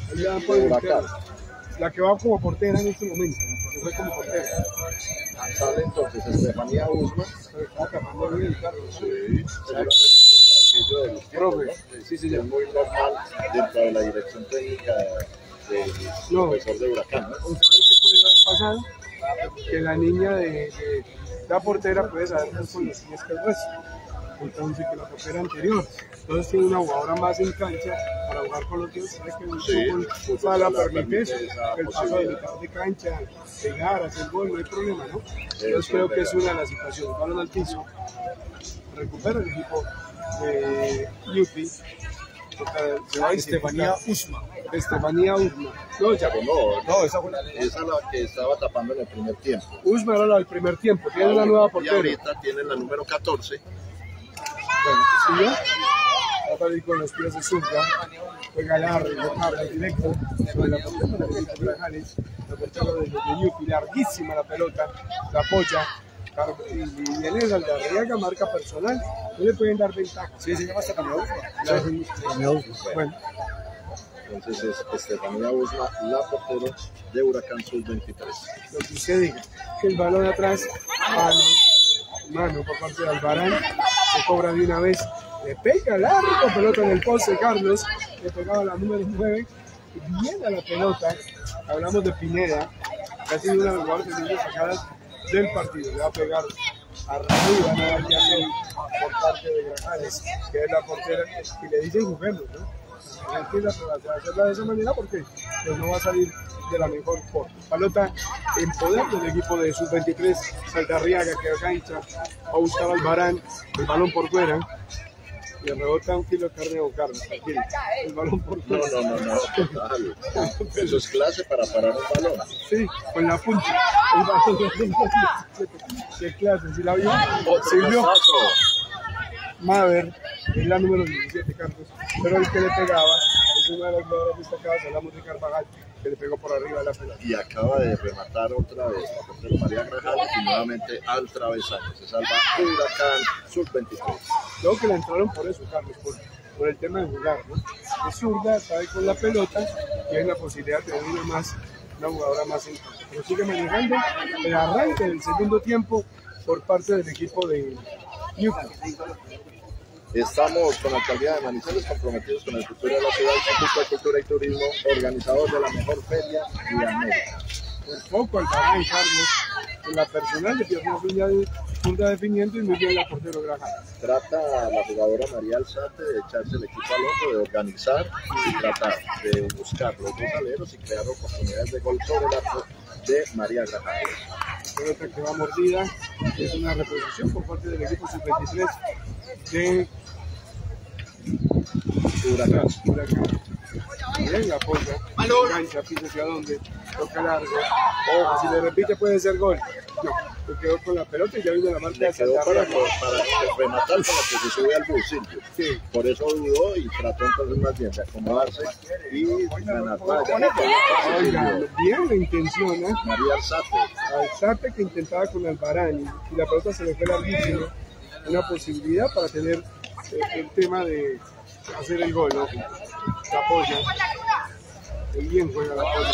[SPEAKER 1] la que va como portera en este momento, que fue como portera.
[SPEAKER 2] Sale entonces Estefanía Usman.
[SPEAKER 1] Está tapando bien el carro.
[SPEAKER 2] Sí, seguramente por aquello de los tiempos, ¿no? Sí, sí, es muy normal dentro de la dirección técnica del profesor de Huracán, ¿no?
[SPEAKER 1] ¿Sabes qué puede haber pasado? Que la niña de la portera puede saber más con los pies que el resto. Entonces, que la portera anterior. Entonces, tiene una jugadora más en cancha para jugar con los pies. Es que el fútbol la permite eso, el paso de mitad de cancha, pegar, hacer gol, no hay problema, ¿no? Entonces, creo que es una de las situaciones. Balón al piso, recupera el equipo de Ñupi. Se va Estefanía Usman. Estefanía Usman. No, ya.
[SPEAKER 2] No, esa fue la que estaba tapando en el primer tiempo.
[SPEAKER 1] Usman era la del primer tiempo. Tiene una nueva portera.
[SPEAKER 2] Y ahorita tiene la número 14.
[SPEAKER 1] Bueno, sí, ya. Va a salir con los pies de Zurda. Juega largo, directo. Sobre la portera de Grajales. La portera de Ñupi. Larguísima la pelota. La apoya. Y en esa Aldarriaga marca personal, no le pueden dar ventaja.
[SPEAKER 5] Sí, se llama Estefanía
[SPEAKER 1] Usman. Bueno.
[SPEAKER 2] Entonces es Estefanía Usman, la portera de Huracán Sub-23.
[SPEAKER 1] Lo que usted diga, que el balón atrás, mano por parte de Albarán, se cobra de una vez, le pega largo, pelota en el poste, Carlos, le pegaba la número 9, viene a la pelota, hablamos de Pineda, que ha sido una de las jugadoras de sacadas del partido, le va a pegar arriba, nada que hacer por parte de Grajales, que es la portera, y le dicen juguemos, ¿no? Tranquila, pero se va a hacerla de esa manera porque pues, no va a salir de la mejor forma. Pelota en poder del equipo de Sub-23, Saldarriaga que cancha, va a buscar al Barán, el balón por fuera. Le rebota un kilo de carne a Carlos, tranquilo. El balón por fuera.
[SPEAKER 2] No, total. Eso es clase para parar un balón.
[SPEAKER 1] Sí, con la punta. El balón. Qué clase, si la vio. Silvio Maver, es la número 17, Carlos. Pero el que le pegaba es una de las jugadoras destacadas, hablamos de Carvajal, que le pegó por arriba de la pelota.
[SPEAKER 2] Y acaba de rematar otra vez la portera María Grajales y nuevamente al travesaño. Se salva Huracán Sub-23.
[SPEAKER 1] Luego que la entraron por eso, Carlos, por el tema de jugar, ¿no? Es zurda, sabe con la pelota, tiene la posibilidad de tener una jugadora más en campo. Pero sigue manejando el arranque del segundo tiempo por parte del equipo de Newcastle.
[SPEAKER 2] Estamos con la alcaldía de Manizales comprometidos con el futuro de la ciudad, Instituto de Cultura y Turismo, organizador de la mejor feria de América.
[SPEAKER 1] Por poco Alvarán, Carlos, con la personal de piernas punta definiendo y muy bien la portero Grajales.
[SPEAKER 2] Trata la jugadora María Alzate de echarse el equipo al hombro, de organizar y tratar de buscar los dos aleros y crear oportunidades de gol sobre el arco de María Grajales.
[SPEAKER 1] Pelota que va mordida, es una reposición por parte del equipo Sub-23 de Huracán. Bien la apoya, engancha, pisa hacia dónde, toca largo. Ojo, si le repite puede ser gol. No, se quedó con la pelota y ya vino la marca de
[SPEAKER 2] Saldarriaga.
[SPEAKER 1] Saldarriaga.
[SPEAKER 2] Para rematar con la que se sube al bus, Silvio.
[SPEAKER 1] Sí.
[SPEAKER 2] Por eso dudó y trató entonces más bien de acomodarse y ganar.
[SPEAKER 1] Oiga, bien la intención, ¿eh?
[SPEAKER 2] María Alzate.
[SPEAKER 1] Alzate que intentaba con Alvarán y la pelota se le fue larguísimo. Una posibilidad para tener el tema de hacer el gol, ¿no? La apoya. El bien juega la apoya.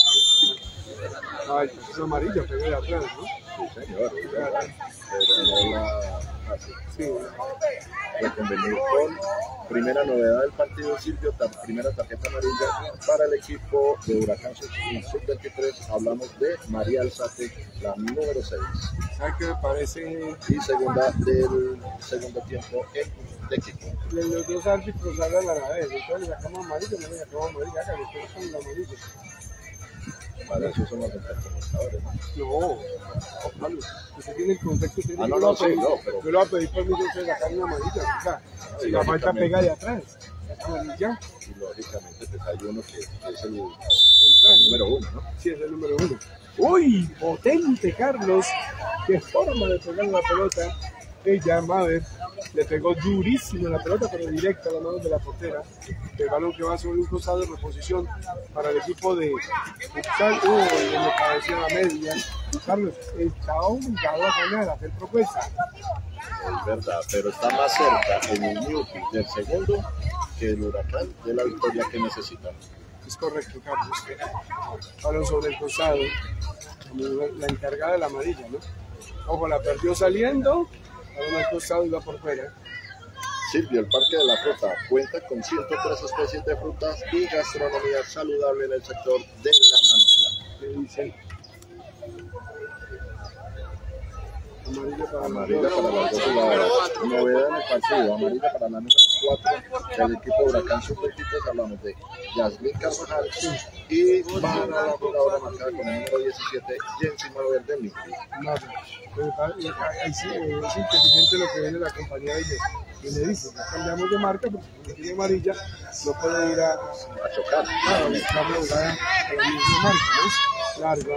[SPEAKER 1] Ay, es amarilla, pegó de atrás, ¿no?
[SPEAKER 2] Sí, señor. Pero no la hace.
[SPEAKER 1] Sí.
[SPEAKER 2] Reconvenir con primera novedad del partido, Silvio, primera tarjeta amarilla para el equipo de Huracán Sub-23. Hablamos de María Alzate, la número 6.
[SPEAKER 1] ¿Sabes qué me parece?
[SPEAKER 2] Y segunda del segundo tiempo en equipo.
[SPEAKER 1] Los dos árbitros hablan a la vez. Entonces le sacamos amarilla, no le sacamos amarilla, acá le con la amarilla.
[SPEAKER 2] Para eso son los intercomunicadores, ¿no?
[SPEAKER 1] No, Pablo, usted tiene el contexto.
[SPEAKER 2] No, pero...
[SPEAKER 1] Yo lo voy a pedir permiso de sacar una amarilla. O sea, si la falta pega de atrás, amarilla.
[SPEAKER 2] Y lógicamente, pues hay uno que es el
[SPEAKER 1] central,
[SPEAKER 2] número 1, ¿no?
[SPEAKER 1] Sí, es el número 1. ¡Uy! Potente, Carlos. Qué forma de pegar la pelota. Ella, Maver, le pegó durísimo la pelota, pero directa a la mano de la portera. El balón que va sobre un costado de reposición para el equipo de Futsal. Uy, le parecía la media. Carlos, está obligado a ganar, a hacer propuesta.
[SPEAKER 2] Es verdad, pero está más cerca en el Newton del segundo que el Huracán de la victoria que necesitan.
[SPEAKER 1] Es correcto, Carlos. Balón sobre el costado. La encargada de la amarilla, ¿no? Ojo, la perdió saliendo. Balón al costado y va por fuera.
[SPEAKER 2] Silvio, el Parque de la Fruta cuenta con 103 especies de frutas y gastronomía saludable en el sector de la Manuela.
[SPEAKER 1] Le dicen
[SPEAKER 2] amarilla para las dos jugadoras. Novedad en el partido, amarilla para la número 4 del equipo Huracán Sub-23. Hablamos de Yasmín Carvajal y para la jugadora marcada con el número 17, Jensi Maver del Newcastle.
[SPEAKER 1] Es inteligente lo que viene la compañía de ella. Y le dice, ya cambiamos de marca porque como tiene amarilla, no puede ir a
[SPEAKER 2] chocar.
[SPEAKER 1] Claro, a buscar la jugada a la misma marca, ¿no? Larga.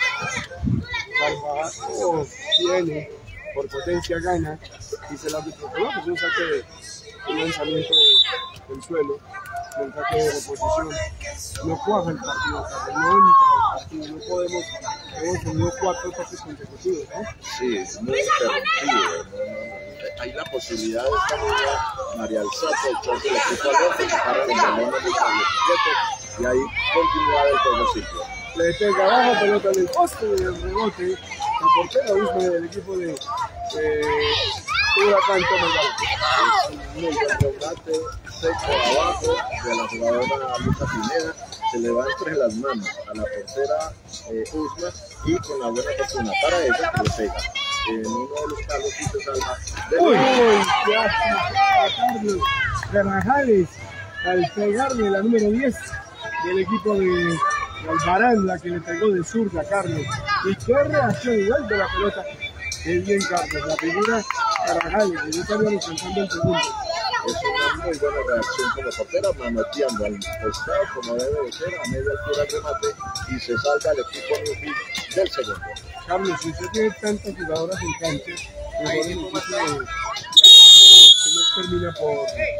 [SPEAKER 1] Carvajal tiene, por potencia gana, dice el árbitro, no, pues un saque de un lanzamiento del suelo, un saque de reposición. No cuaja el partido, no entra el partido, no podemos, hemos tenido 4 toques consecutivos, ¿no?
[SPEAKER 2] Sí, muy interrumpido. Hay la posibilidad de esta niña, María Alzate, de echarse el equipo al otro, para el balón del 17, y ahí continuidad del juego Silvio.
[SPEAKER 1] Le pega abajo, pelota en el poste y el rebote. La portera busca del equipo de Huracán toma el
[SPEAKER 2] balón. El remate seco abajo de la jugadora Luisa Pineda se le va entre las manos a la portera Usma y con la buena fortuna para ella que le pega en uno de los palos y se salva.
[SPEAKER 1] ¡Uy! ¡Qué Carlos Grajales! al pegarle la número 10 del equipo de Albarán, la que le pegó de zurda a Carlos. Y qué reacción igual de la pelota. Qué bien Carlos, la figura Carajal, que no estaría alcanzando el segundo.
[SPEAKER 2] Es una muy buena reacción como portera, manoteando al costado como debe de ser, a media altura el remate, y se salva el equipo Newfield del segundo.
[SPEAKER 1] Carlos, si usted tiene tantas jugadoras en cancha, mejor el equipo que no termina por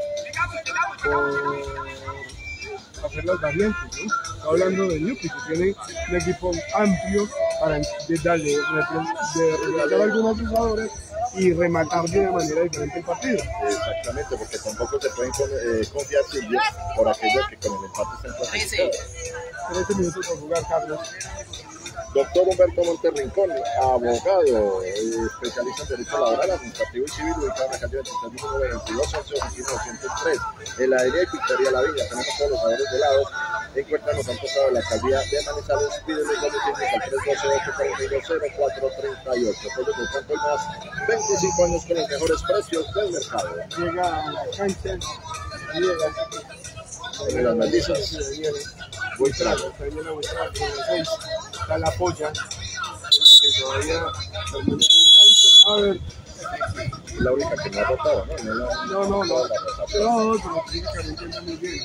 [SPEAKER 1] hacer las variantes, ¿no? Está hablando de Newfield, que tiene un equipo amplio para darle de regalar algunas jugadoras y rematar de una manera diferente el partido.
[SPEAKER 2] Exactamente, porque tampoco se pueden confiar Silvio por aquellos que con el empate están clasificados.
[SPEAKER 1] 13 minutos por jugar, Carlos.
[SPEAKER 2] Doctor Humberto Monterrincón, abogado, especialista en derecho laboral, administrativo y civil, ubicado en la calle 23, 11, oficina 203, en la avenida Victoria La Viña. Tenemos todos los sabores de helados. Encuéntranos al costado de la alcaldía de Manizales. Pídele domicilios al 312-842-0438. Pollos del Campo y más, 25 años con los mejores precios del mercado.
[SPEAKER 1] Llega a la cancha, llega
[SPEAKER 2] En las maldizas, voy trago.
[SPEAKER 1] Está la polla, que todavía permanece en cancha. A ver.
[SPEAKER 2] La única que me ha rotado, ¿no?
[SPEAKER 1] No, pero técnicamente anda muy bien.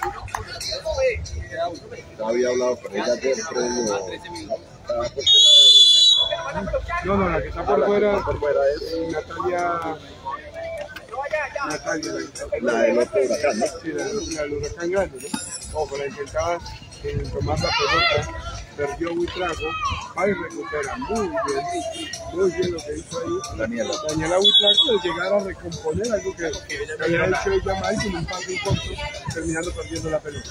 [SPEAKER 2] Ya había hablado con ella ayer, previo.
[SPEAKER 1] No, la que está por fuera
[SPEAKER 2] es
[SPEAKER 1] Natalia,
[SPEAKER 2] la del otro huracán, ¿no?
[SPEAKER 1] sí, la del huracán grande, ¿no? Ojo, la intentaba tomar la pelota, perdió Huitrago, va y recupera muy bien lo que hizo ahí
[SPEAKER 2] Daniela
[SPEAKER 1] Huitrago, de llegar a recomponer algo que había hecho ella mal con un pase en corto, terminando perdiendo la pelota.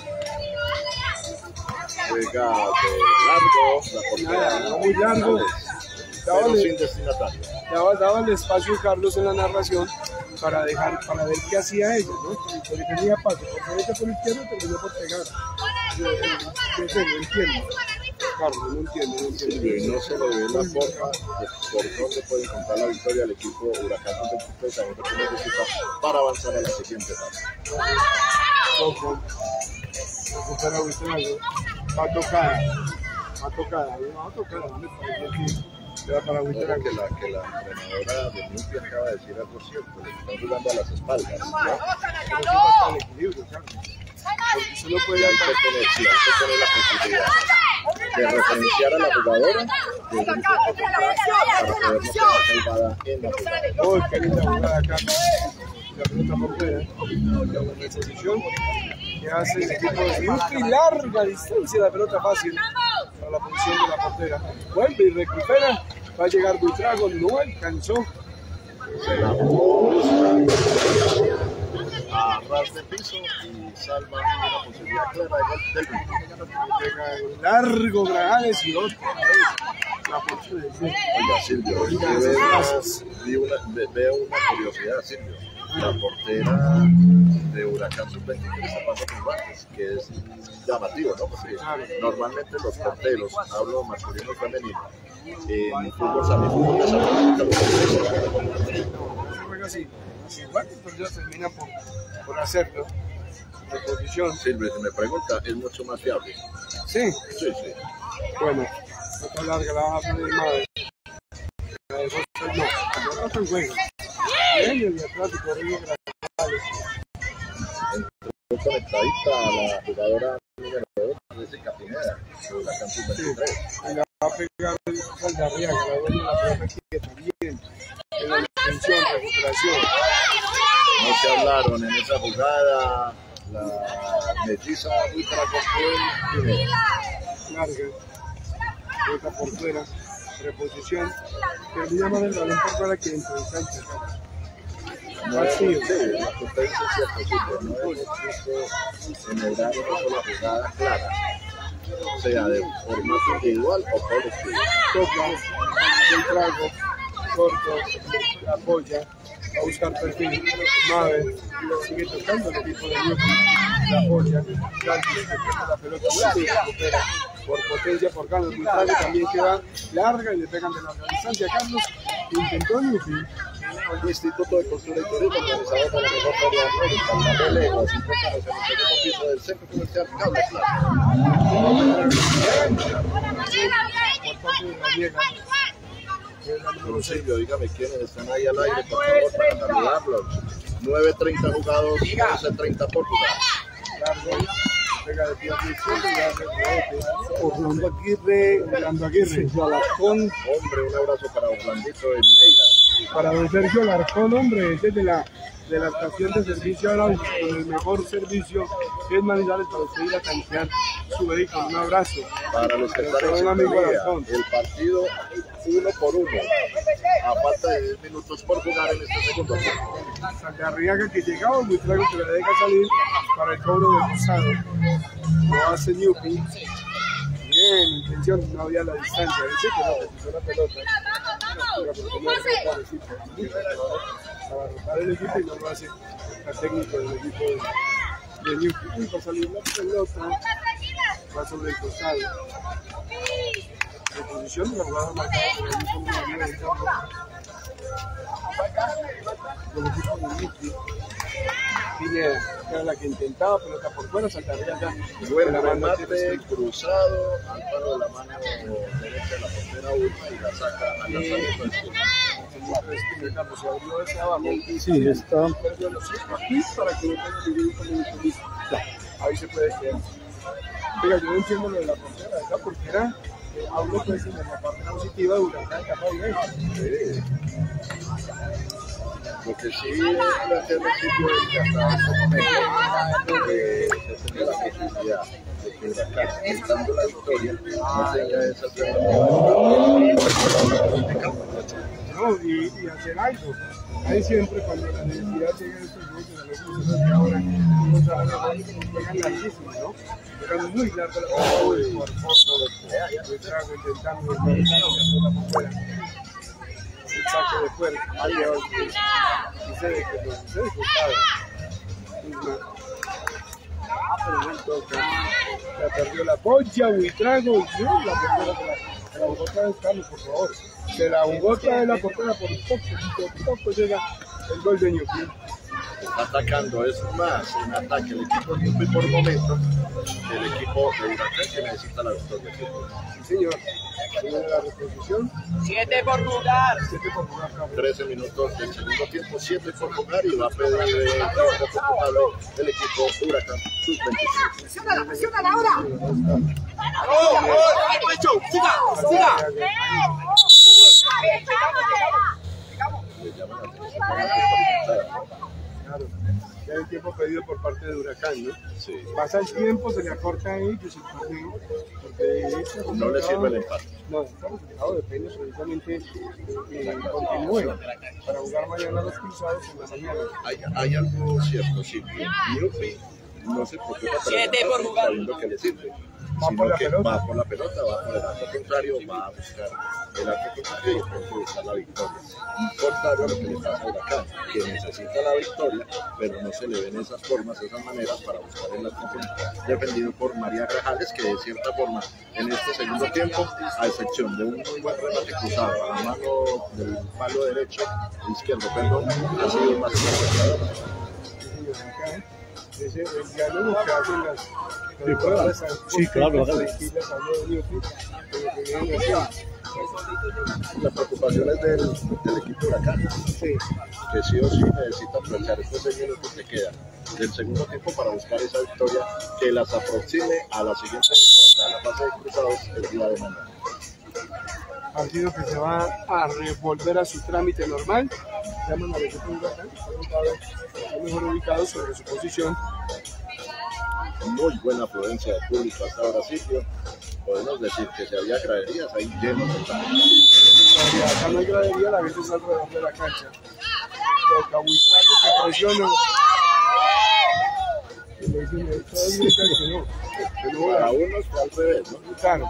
[SPEAKER 2] Juega de largo, la portería
[SPEAKER 1] Muy largo.
[SPEAKER 2] pero sin destinatario.
[SPEAKER 1] Daba el espacio Carlos en la narración para ver qué hacía ella, ¿no? Porque tenía pase por derecha, por izquierda, terminó por pegar. No entiendo. Carlos, no entiendo.
[SPEAKER 2] Y no se le ve la forma de por dónde puede encontrar la victoria al equipo Huracán 23, sabiendo que necesita para avanzar a la siguiente fase.
[SPEAKER 1] Ojo, recupera Huitrago, va tocada, me parece que se va para Huitrago.
[SPEAKER 2] Que la entrenadora de Newfield acaba de decir algo cierto, le están jugando a las espaldas, ¿no?
[SPEAKER 1] Pero sí falta el equilibrio, Carlos. Porque usted no puede
[SPEAKER 2] Hay que tener la posibilidad de referenciar a la jugadora de para poder mostrar la jugada en la jugada.
[SPEAKER 1] Oh, qué linda jugada, Carlos. La pelota por fuera. La posición que hace el equipo de Newfield. Larga distancia, la pelota fácil para la posición de la portera. Vuelve y recupera. Va a llegar Huitrago, no alcanzó.
[SPEAKER 2] Se la busca a ras de piso y salva una posibilidad clara de gol del grupo.
[SPEAKER 1] Llega largo Grajales y otra vez la posición de
[SPEAKER 2] Oiga, Silvio, veo una curiosidad, Silvio. La portera de Huracán Sub-23 está pasando con guantes, que es llamativo, ¿no? Porque normalmente los porteros, hablo masculino y femenino, en fútbol sale fútbol de
[SPEAKER 1] juega así, igual, entonces ya termina por hacerlo de posición.
[SPEAKER 2] Silvio, si me pregunta, es mucho más fiable.
[SPEAKER 1] Sí,
[SPEAKER 2] Sí.
[SPEAKER 1] bueno, otra larga la baja de madre. No, la otra juega. Bien, el de atrás y corriendo Grajales.
[SPEAKER 2] Entró conectadita a la jugadora número 2, Jessica Pineda, de Huracán Sub-23.
[SPEAKER 1] Y la va a pegar el Saldarriaga, la dueña de la pelota quieta, bien, en la defensión, recuperación.
[SPEAKER 2] No se hablaron en esa jugada, la metiza Huitrago fue Pineda.
[SPEAKER 1] Larga, vuelta por fuera, reposición, termina más el balón por fuera que entra en cancha. Vacío.
[SPEAKER 2] Sí, la potencia es cierto, no hemos visto generar una sola jugada clara, sea de formato individual o colectivo.
[SPEAKER 1] Toca, el trago, corto, apoya, va a buscar perfil, Mave, sigue tocando el equipo de Newfield, la apoya, la pelota, la recupera por potencia, por Carlos. El trago también queda larga y le pegan de larga distancia a Carlos. Intentó Newfield
[SPEAKER 2] Instituto de Cultura y Turismo, organizado por la mejor feria de América, la Legos, encuéntranos en el segundo piso del Centro Comercial Cable Don Silvio, dígame quiénes están ahí al aire, por favor, para saludarlos. 9:30 jugados, 11:30 por jugar.
[SPEAKER 1] Orlando Aguirre, Alarcón.
[SPEAKER 2] Hombre, un abrazo para Orlandito de Neira.
[SPEAKER 1] Para don Sergio Alarcón, hombre, ese es de la estación de servicio Arauco, con el mejor servicio que es Manizales para usted ir a tanquear su vehículo. Un abrazo.
[SPEAKER 2] Para los que están en sintonía, el partido 1-1, a falta de 10 minutos por jugar en este segundo tiempo.
[SPEAKER 1] Santiago que llegaba, muy trago que le deja salir para el cobro del cruzado. Lo hace Newpi. Bien, intención, no había la distancia. Dice que no, que la pelota. Para rotar el equipo y no lo hace el técnico del equipo de Newpi. Y para salir la pelota, va sobre el costado. De posición de la jugada marcada por el mismo número del campo. Del equipo de Newpi. Pineda, que era la que intentaba, pelota por fuera, saltaría acá.
[SPEAKER 2] Buen remate cruzado al palo de la mano derecha de la portera Urma y la saca a la salida del
[SPEAKER 1] se abrió ese abajo.
[SPEAKER 3] Sí, está.
[SPEAKER 1] Perdió los 5 aquí para que no tenga ningún inconveniente. Ahí se puede quedar. Oiga, yo no entiendo lo de la portera de acá porque era hablo pues en la parte positiva de Huracán, acá bien.
[SPEAKER 2] Lo que sí es hacer el sitio es que hasta este momento se tenía la posibilidad de que Huracán, dando la victoria, no tenga esa
[SPEAKER 1] No, y hacer algo. Ahí siempre cuando la necesidad llega a estos grupos, a los grupos que ahora no saben a dónde llegan larguísimos, ¿no? Llegan muy largo la pelota por poco, de trago intentando la pelota por fuera. El saque de fuera, ahí sucede que lo sucede, pues sabe. Pero no toca. La perdió la Poncha, Buitrago, y no, la portera se la jugó otra vez, Carlos, por favor. Se la jugó otra vez la portera por poco llega el gol de Newpi.
[SPEAKER 2] Está atacando, es más en ataque el equipo de Newpi por momento, el equipo de Huracán que necesita la victoria.
[SPEAKER 1] Sí, señor. Tiene la reposición.
[SPEAKER 4] 7 por jugar.
[SPEAKER 1] 7 por jugar, Carlos.
[SPEAKER 2] 13 minutos del segundo tiempo, 7 por jugar y va a pedir tiempo computable el equipo Huracán Sub-23.
[SPEAKER 4] Presiona ahora.
[SPEAKER 2] Le llaman la atención para la
[SPEAKER 1] Claro, ya el tiempo pedido por parte de Huracán, ¿no?
[SPEAKER 2] Sí.
[SPEAKER 1] Pasa el tiempo, se le acorta a ellos el partido, porque
[SPEAKER 2] No le sirve el empate.
[SPEAKER 1] No, este resultado depende precisamente que continúe para jugar mañana los cruzados en la mañana.
[SPEAKER 2] Hay algo cierto, sí. Newpi no se preocupa por el sabiendo que le sirve, sino que va por la pelota, va por el arco contrario, va a buscar el arco contrario y después buscar la victoria. Contrario a lo que le pasa a Huracán, que necesita la victoria, pero no se le ven esas formas, esas maneras para buscar el arco contrario, defendido por María Grajales, que de cierta forma en este segundo tiempo, a excepción de un muy buen remate cruzado a la mano del palo derecho, izquierdo, perdón, ha sido más espectacular.
[SPEAKER 1] Ese el diálogo que hacen las
[SPEAKER 3] sí, claro,
[SPEAKER 2] las preocupaciones del equipo Huracán, que sí o sí necesita aprovechar estos 6 minutos que quedan del segundo tiempo para buscar esa victoria que las aproxime a la siguiente ronda, a la fase de cruzados el día de mañana.
[SPEAKER 1] Partido que se va a revolver a su trámite normal. Llaman al equipo Huracán, está mejor ubicado sobre su posición.
[SPEAKER 2] Muy buena afluencia de público hasta ahora, sitio. Podemos decir que si había graderías ahí llenos de
[SPEAKER 1] Sí, acá no hay gradería, la gente está alrededor de la cancha. Toca Buitrago que presiona. Y le dicen, todos gritan que no.
[SPEAKER 2] Para unos fue al revés, ¿no?
[SPEAKER 1] Claro.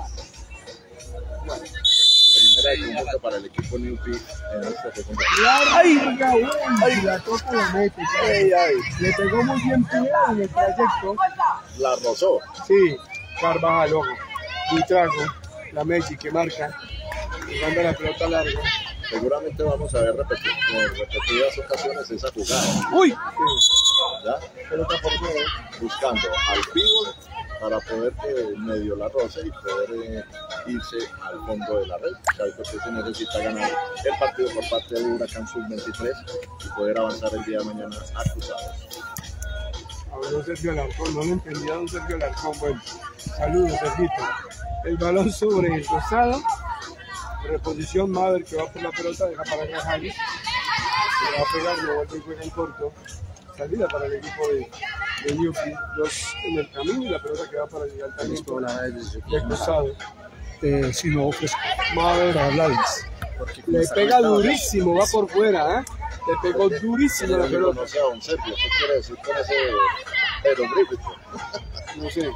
[SPEAKER 2] Primera de conjunto para el equipo Newpi en esta segunda.
[SPEAKER 1] ¡Ay! La toca la mete. Le pegó muy bien Pineda en el trayecto.
[SPEAKER 2] La rozó.
[SPEAKER 1] Sí, Carvajal, ojo. Buitrago, la Messi que marca. Y manda la pelota larga.
[SPEAKER 2] seguramente vamos a ver repetidas ocasiones esa jugada.
[SPEAKER 1] ¡Uy!
[SPEAKER 2] ¿Ya? Buscando al pívot para poder medio la roce y poder irse al fondo de la red. ¿Sabes? Porque se necesita ganar el partido por parte de Huracán Sub-23 y poder avanzar el día de mañana a Cruzados.
[SPEAKER 1] Habló Sergio Alarcón, no lo entendía don Sergio Alarcón. Bueno, saludos, Sergito. El balón sobre el costado. Reposición Maver que va por la pelota, deja para Grajales. Se va a pegar, lo vuelve y juega en corto. Salida para el equipo de Yuki. Dos en el camino y la pelota que va para el Altamento de costado.
[SPEAKER 3] Si no ofrezco
[SPEAKER 1] Maver
[SPEAKER 3] para hablarles.
[SPEAKER 1] le pega durísimo, va por fuera, ¿eh? Le pegó durísimo la pelota.
[SPEAKER 2] No sé, don Sergio, ¿qué quiere decir con ese jeroglífico?
[SPEAKER 1] No sé.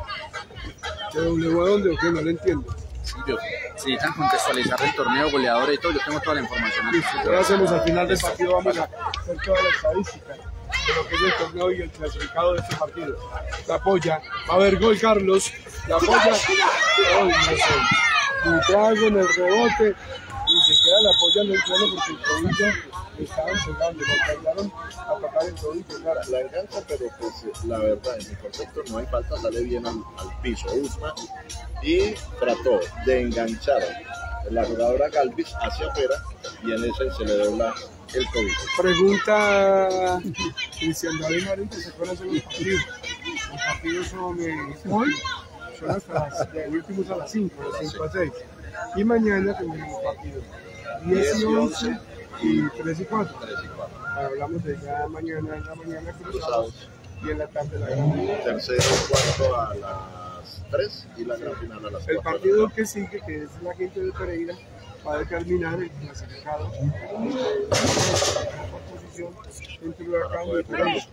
[SPEAKER 1] ¿De W dónde o qué? No lo entiendo.
[SPEAKER 6] Silvio, si necesitan contextualizar el torneo, goleadores y todo, yo tengo toda la información.
[SPEAKER 1] Listo, ¿qué hacemos al final del partido? Vamos a hacer toda la estadísca de lo que es el torneo y el clasificado de este partido. La apoya, va a haber gol Carlos, la apoya, oh, no sé, Buitrago en el rebote y se queda la apoya en el suelo porque el tobillo le estaban pegando, lo cargaron a tocar el tobillo, claro.
[SPEAKER 2] La engancha, pero pues la verdad, en mi concepto no hay falta, sale bien al piso Usma y trató de enganchar la jugadora Galvis hacia afuera y en ese se le dobla el tobillo.
[SPEAKER 1] Pregunta Cristian David Marín que se conoce los partidos. Los partidos son hoy, son hasta el último a las 5, de 5 a 6. Y mañana tendremos partidos 10 y 11 y 3 y 4. Hablamos de ya mañana en la mañana Cruzados y en la tarde la gran final.
[SPEAKER 2] Tercero y cuarto a las 3 y la gran final a las 4.
[SPEAKER 1] El partido que sigue, que es la gente de Pereira, va a determinar el clasificado de la posición entre Huracán y Pereira.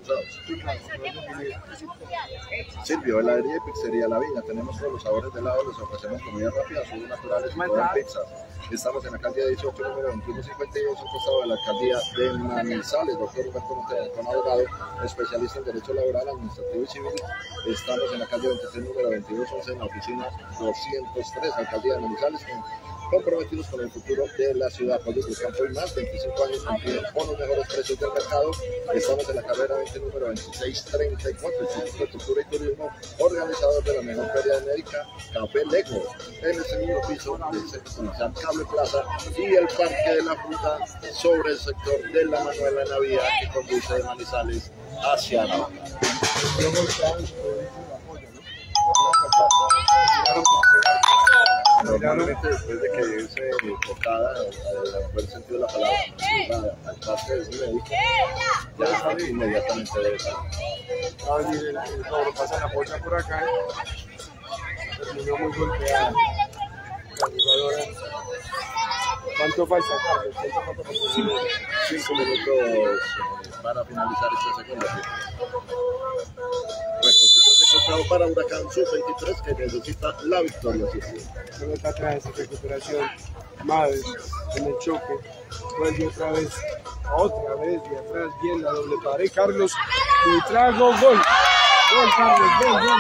[SPEAKER 2] Silvio, heladería y pizzería La Viña. Tenemos todos los sabores de helado, les ofrecemos comida rápida, sus naturales y todas pizzas. Estamos en la alcaldía 18, número 2152, al costado de la alcaldía de Manizales. Doctor Roberto Montero, abogado, especialista en derecho laboral, administrativo y civil. Estamos en la calle 23, número 2211, en la oficina 203, alcaldía de Manizales, comprometidos con el futuro de la ciudad. Político del Campo y más, 25 años cumplidos con los mejores precios del mercado. Estamos en la carrera 20, número 2634, Instituto de Cultura y Turismo, organizador de la mejor feria de América, Café Lego, en el segundo piso del Centro Comercial Cable Plaza y el Parque de la Fruta sobre el sector de la Manuela Navidad que conduce de Manizales hacia Arauca. Normalmente después de que ese tocada, al buen sentido de la palabra, al parte de un médico, ya inmediatamente debe salir.
[SPEAKER 1] Todo pasa la bolsa por acá. Terminó muy golpeada la jugadora. ¿Cuánto falta, Carlos?
[SPEAKER 2] 5 minutos para finalizar esta segunda etapa. Reposición de costado para Huracán Sub-23 que necesita la victoria.
[SPEAKER 1] Pelota atrás, recuperación, Madre en el choque, vuelve otra vez de atrás, bien la doble pared, Carlos, Buitrago, gol, Carlos,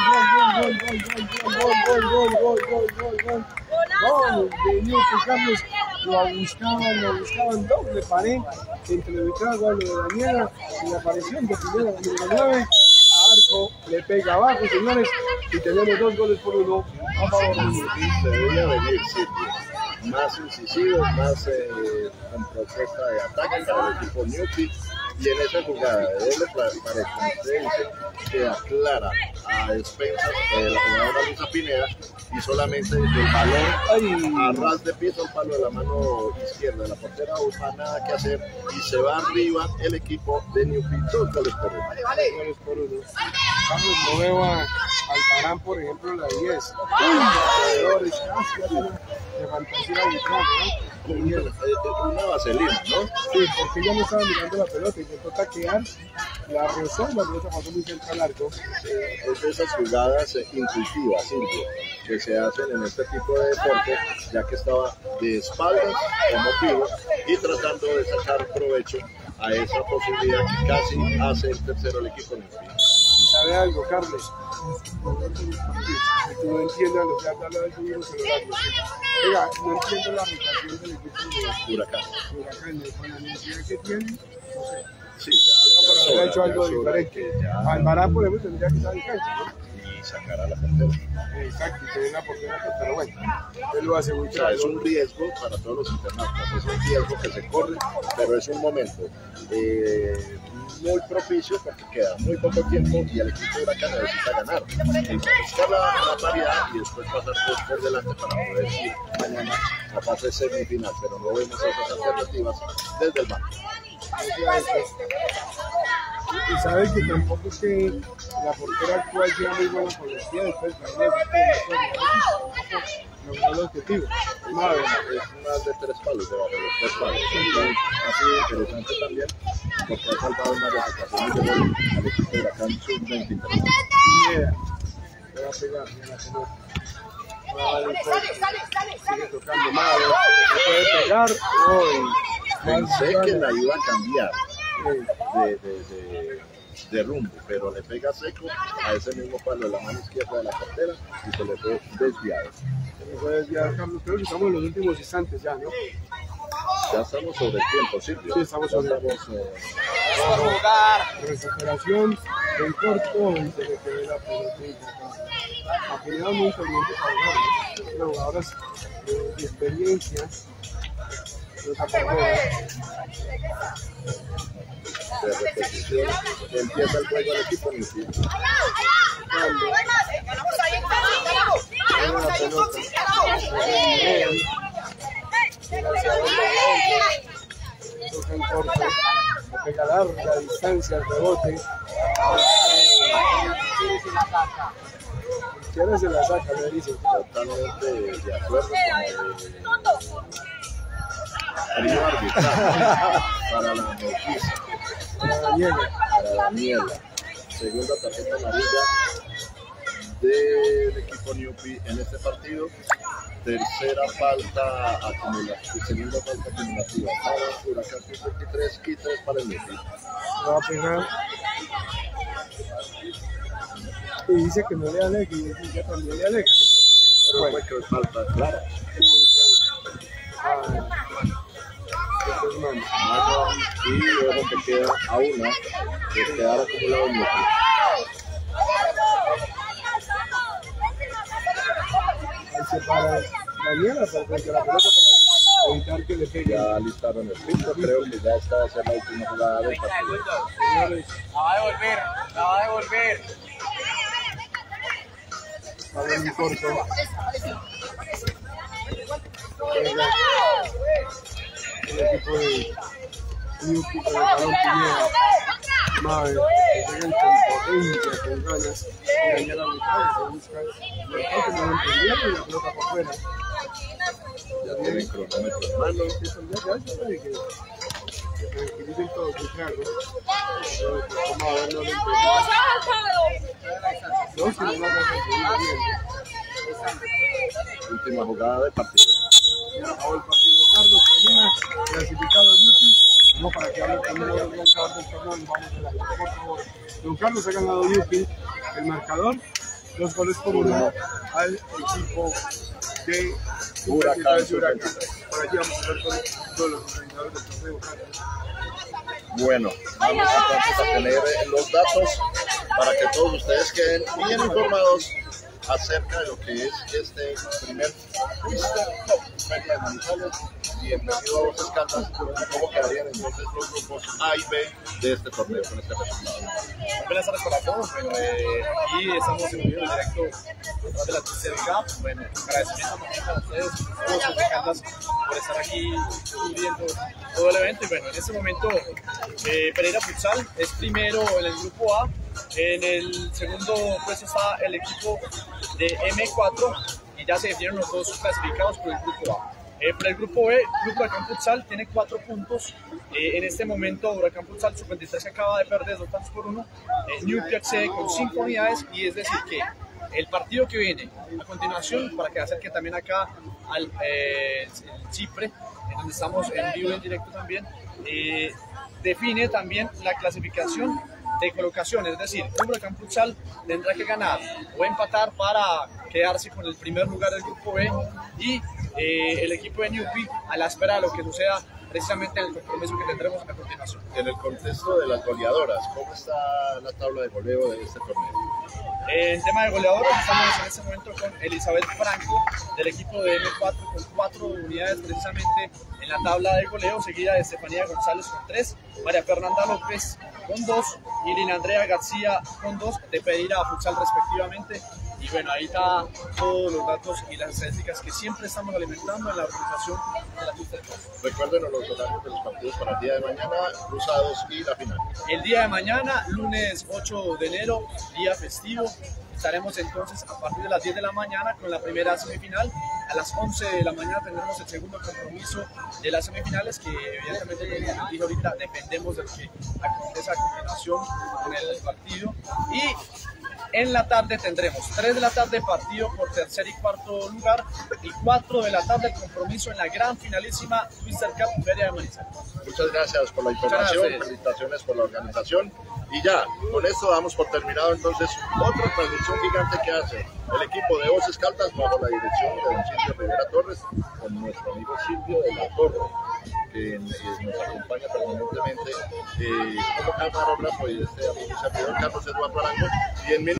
[SPEAKER 1] gol de Newton, Carlos, lo buscaban doble pared entre Buitrago, lo de Daniela, y la aparición de primera, la número 9, a Arco, le pega abajo, señores, y tenemos 2 goles por 1 a favor de Newton.
[SPEAKER 2] Se debía venir, Silvio, más incisivo, más con propuesta de ataque para el equipo Newton. Y en esa jugada de doble pared, como usted dice, queda clara a expensas de la jugadora Luisa Pineda y solamente el balón a ras de piso al palo de la mano izquierda de la portera Usma, nada que hacer y se va arriba el equipo de Newton, 2 goles por 1.
[SPEAKER 1] 2 goles por 1. Carlos, no veo a Albarán, por ejemplo, en la 10. Jugadores casi hacen de fantasía de
[SPEAKER 2] una vaselina, ¿no?
[SPEAKER 1] Sí, porque ella no estaba mirando la pelota, intentó taquear, la rozó, la pelota pasó muy cerca al arco.
[SPEAKER 2] Es de esas jugadas intuitivas, Silvio, que se hacen en este tipo de deporte, ya que estaba de espaldas como pívot y tratando de sacar provecho a esa posibilidad que casi hace el tercero el equipo limpio.
[SPEAKER 1] ¿Sabe algo, Carlos? Tú no entiendas lo que habla del segundo celular. Oiga, no entiendo la rotación del equipo de
[SPEAKER 2] Huracán.
[SPEAKER 1] Huracán, con la necesidad que tiene, no sé.
[SPEAKER 2] Sí, ya
[SPEAKER 1] Para haber hecho algo diferente. Alvará, por ejemplo, tendría que estar en cancha, ¿no?
[SPEAKER 2] y sacar a la portera.
[SPEAKER 1] Exacto, y tener la portera, pero bueno, él lo hace muy
[SPEAKER 2] O sea,
[SPEAKER 1] claro.
[SPEAKER 2] es un riesgo para todos los internautas, es un riesgo que se corre, pero es un momento muy propicio porque queda muy poco tiempo y el equipo de Huracán necesita ganar. Buscar la paridad y después pasar por delante para poder ir mañana a fase semifinal, pero no vemos otras alternativas desde el banco.
[SPEAKER 1] Y sabes que tampoco es que la portera actual sea muy buena con los pies, después logró el objetivo.
[SPEAKER 2] Es más de 3 palos, debajo de los 3 palos. Ha sido interesante también porque ha salvado unas de las ocasiones de gol al equipo de Huracán sub-23.
[SPEAKER 1] Mira, le va a pegar, ya la pelota. Sigue tocando más, le puede pegar.
[SPEAKER 2] Pensé que la iba a cambiar de rumbo, pero le pega seco a ese mismo palo de la mano izquierda de la portera y se le fue desviado.
[SPEAKER 1] Se le fue desviado, Carlos. Creo que estamos en los últimos instantes ya, ¿no?
[SPEAKER 2] Ya estamos sobre el tiempo, Silvio.
[SPEAKER 1] Sí, estamos sobre el tiempo. Recuperación en corto y se le quedó la pelotita. Afinidad muy inteligente para jugar, ¿no? Jugadoras de experiencia.
[SPEAKER 2] De repetición, empieza el juego del equipo Newpie.
[SPEAKER 1] Toca en corto, pega larga distancia al rebote. ¿Quién se la saca? Me dice.
[SPEAKER 2] Totalmente de acuerdo con el arbitraje para la noticia.
[SPEAKER 1] Para Daniela.
[SPEAKER 2] Para Daniela. Segunda tarjeta amarilla del equipo Newpie en este partido. Tercera falta acumulativa, segunda falta acumulativa para Huracán 23 y 3 para el Newpie.
[SPEAKER 1] Va a pegar. Y dice que no le alegue, y dice que también le alegue.
[SPEAKER 2] Pero bueno, que es falta clara. Mano y luego que queda a una de quedar acumulado en Newpie.
[SPEAKER 1] Se para Daniela para frente a la pelota para evitar que le pegue.
[SPEAKER 2] Ya alistaron el piso, creo que ya está a ser la última jugada del partido.
[SPEAKER 1] Señores,
[SPEAKER 6] La va a devolver.
[SPEAKER 1] va a haber un corto. El equipo de Newpie con el balón Pineda. Madre, que llegan con potencia, con ganas de dañar al rival, se busca el toque, no lo entendieron y la pelota por fuera.
[SPEAKER 2] Ya tienen cronómetro en mano.
[SPEAKER 1] Eso ya sabe que tranquilicen todos, muy claro. Pero vamos a ver, no lo entendieron. No, si no lo vamos a conseguir bien.
[SPEAKER 2] Última jugada del partido.
[SPEAKER 1] Ya acabó el partido, Carlos, termina, clasificado Newpie. No, para que hable también los ganadores del torneo, vamos a la por favor. Don Carlos ha ganado Newpie el marcador, 2 goles por 1 al equipo de
[SPEAKER 2] Huracán.
[SPEAKER 1] Por allí vamos a ver con todos los organizadores del torneo, Carlos.
[SPEAKER 2] Bueno, vamos entonces a tener los datos para que todos ustedes queden bien informados acerca de lo que es este primer Twister Cup Feria de Manizales. Bienvenido a Voces Caldas. ¿Cómo quedarían entonces los grupos A y B de este torneo con este resultado?
[SPEAKER 5] Buenas tardes para todos. Bueno, aquí estamos en vivo directo detrás de la Twister Cup. Bueno, agradecimiento también para ustedes, Voces de Caldas, por estar aquí cubriendo todo el evento. Y bueno, en este momento Pereira Futsal es primero en el grupo A. En el segundo puesto está el equipo de M4 y ya se definieron los 2 clasificados por el grupo A. Por el grupo B, Grupo Huracán Futsal tiene 4 puntos. En este momento, Huracán Futsal Sub-23 que acaba de perder 2 tantos por 1. Newpie accede con 5 unidades y es decir que el partido que viene a continuación, para que acerque también acá al Chipre, en donde estamos en vivo y en directo también, define también la clasificación de colocación, es decir, Huracán Futsal tendrá que ganar o empatar para quedarse con el primer lugar del grupo B y el equipo de Newby a la espera de lo que suceda precisamente en el compromiso que tendremos a continuación.
[SPEAKER 2] En el contexto de las goleadoras, ¿cómo está la tabla de goleo de este torneo?
[SPEAKER 5] En tema de goleadores, estamos en este momento con Elizabeth Franco del equipo de M4 con 4 unidades precisamente en la tabla de goleo, seguida de Estefanía González con 3, María Fernanda López con 2 y Lina Andrea García con 2, de Pereira Futsal respectivamente. Y bueno, ahí está todos los datos y las estadísticas que siempre estamos alimentando en la organización de la Twister Cup.
[SPEAKER 2] Recuérdenos los horarios de los partidos para el día de mañana, cruzados y la final.
[SPEAKER 5] El día de mañana, lunes 8 de enero, día festivo, estaremos entonces a partir de las 10 de la mañana con la primera semifinal. A las 11 de la mañana tendremos el segundo compromiso de las semifinales, que evidentemente, como dije ahorita, dependemos de lo que acontezca a continuación en el partido. Y en la tarde tendremos 3 de la tarde partido por tercer y cuarto lugar y 4 de la tarde el compromiso en la gran finalísima Twister Cup Feria de Manizales.
[SPEAKER 2] Muchas gracias por la información, felicitaciones por la organización y ya, con esto damos por terminado entonces otra transmisión gigante que hace el equipo de Voces Caldas bajo la dirección de don Silvio Rivera Torres con nuestro amigo Silvio de la Torre, que nos acompaña permanentemente como camarógrafo y este amigo servidor Carlos Eduardo Arango y en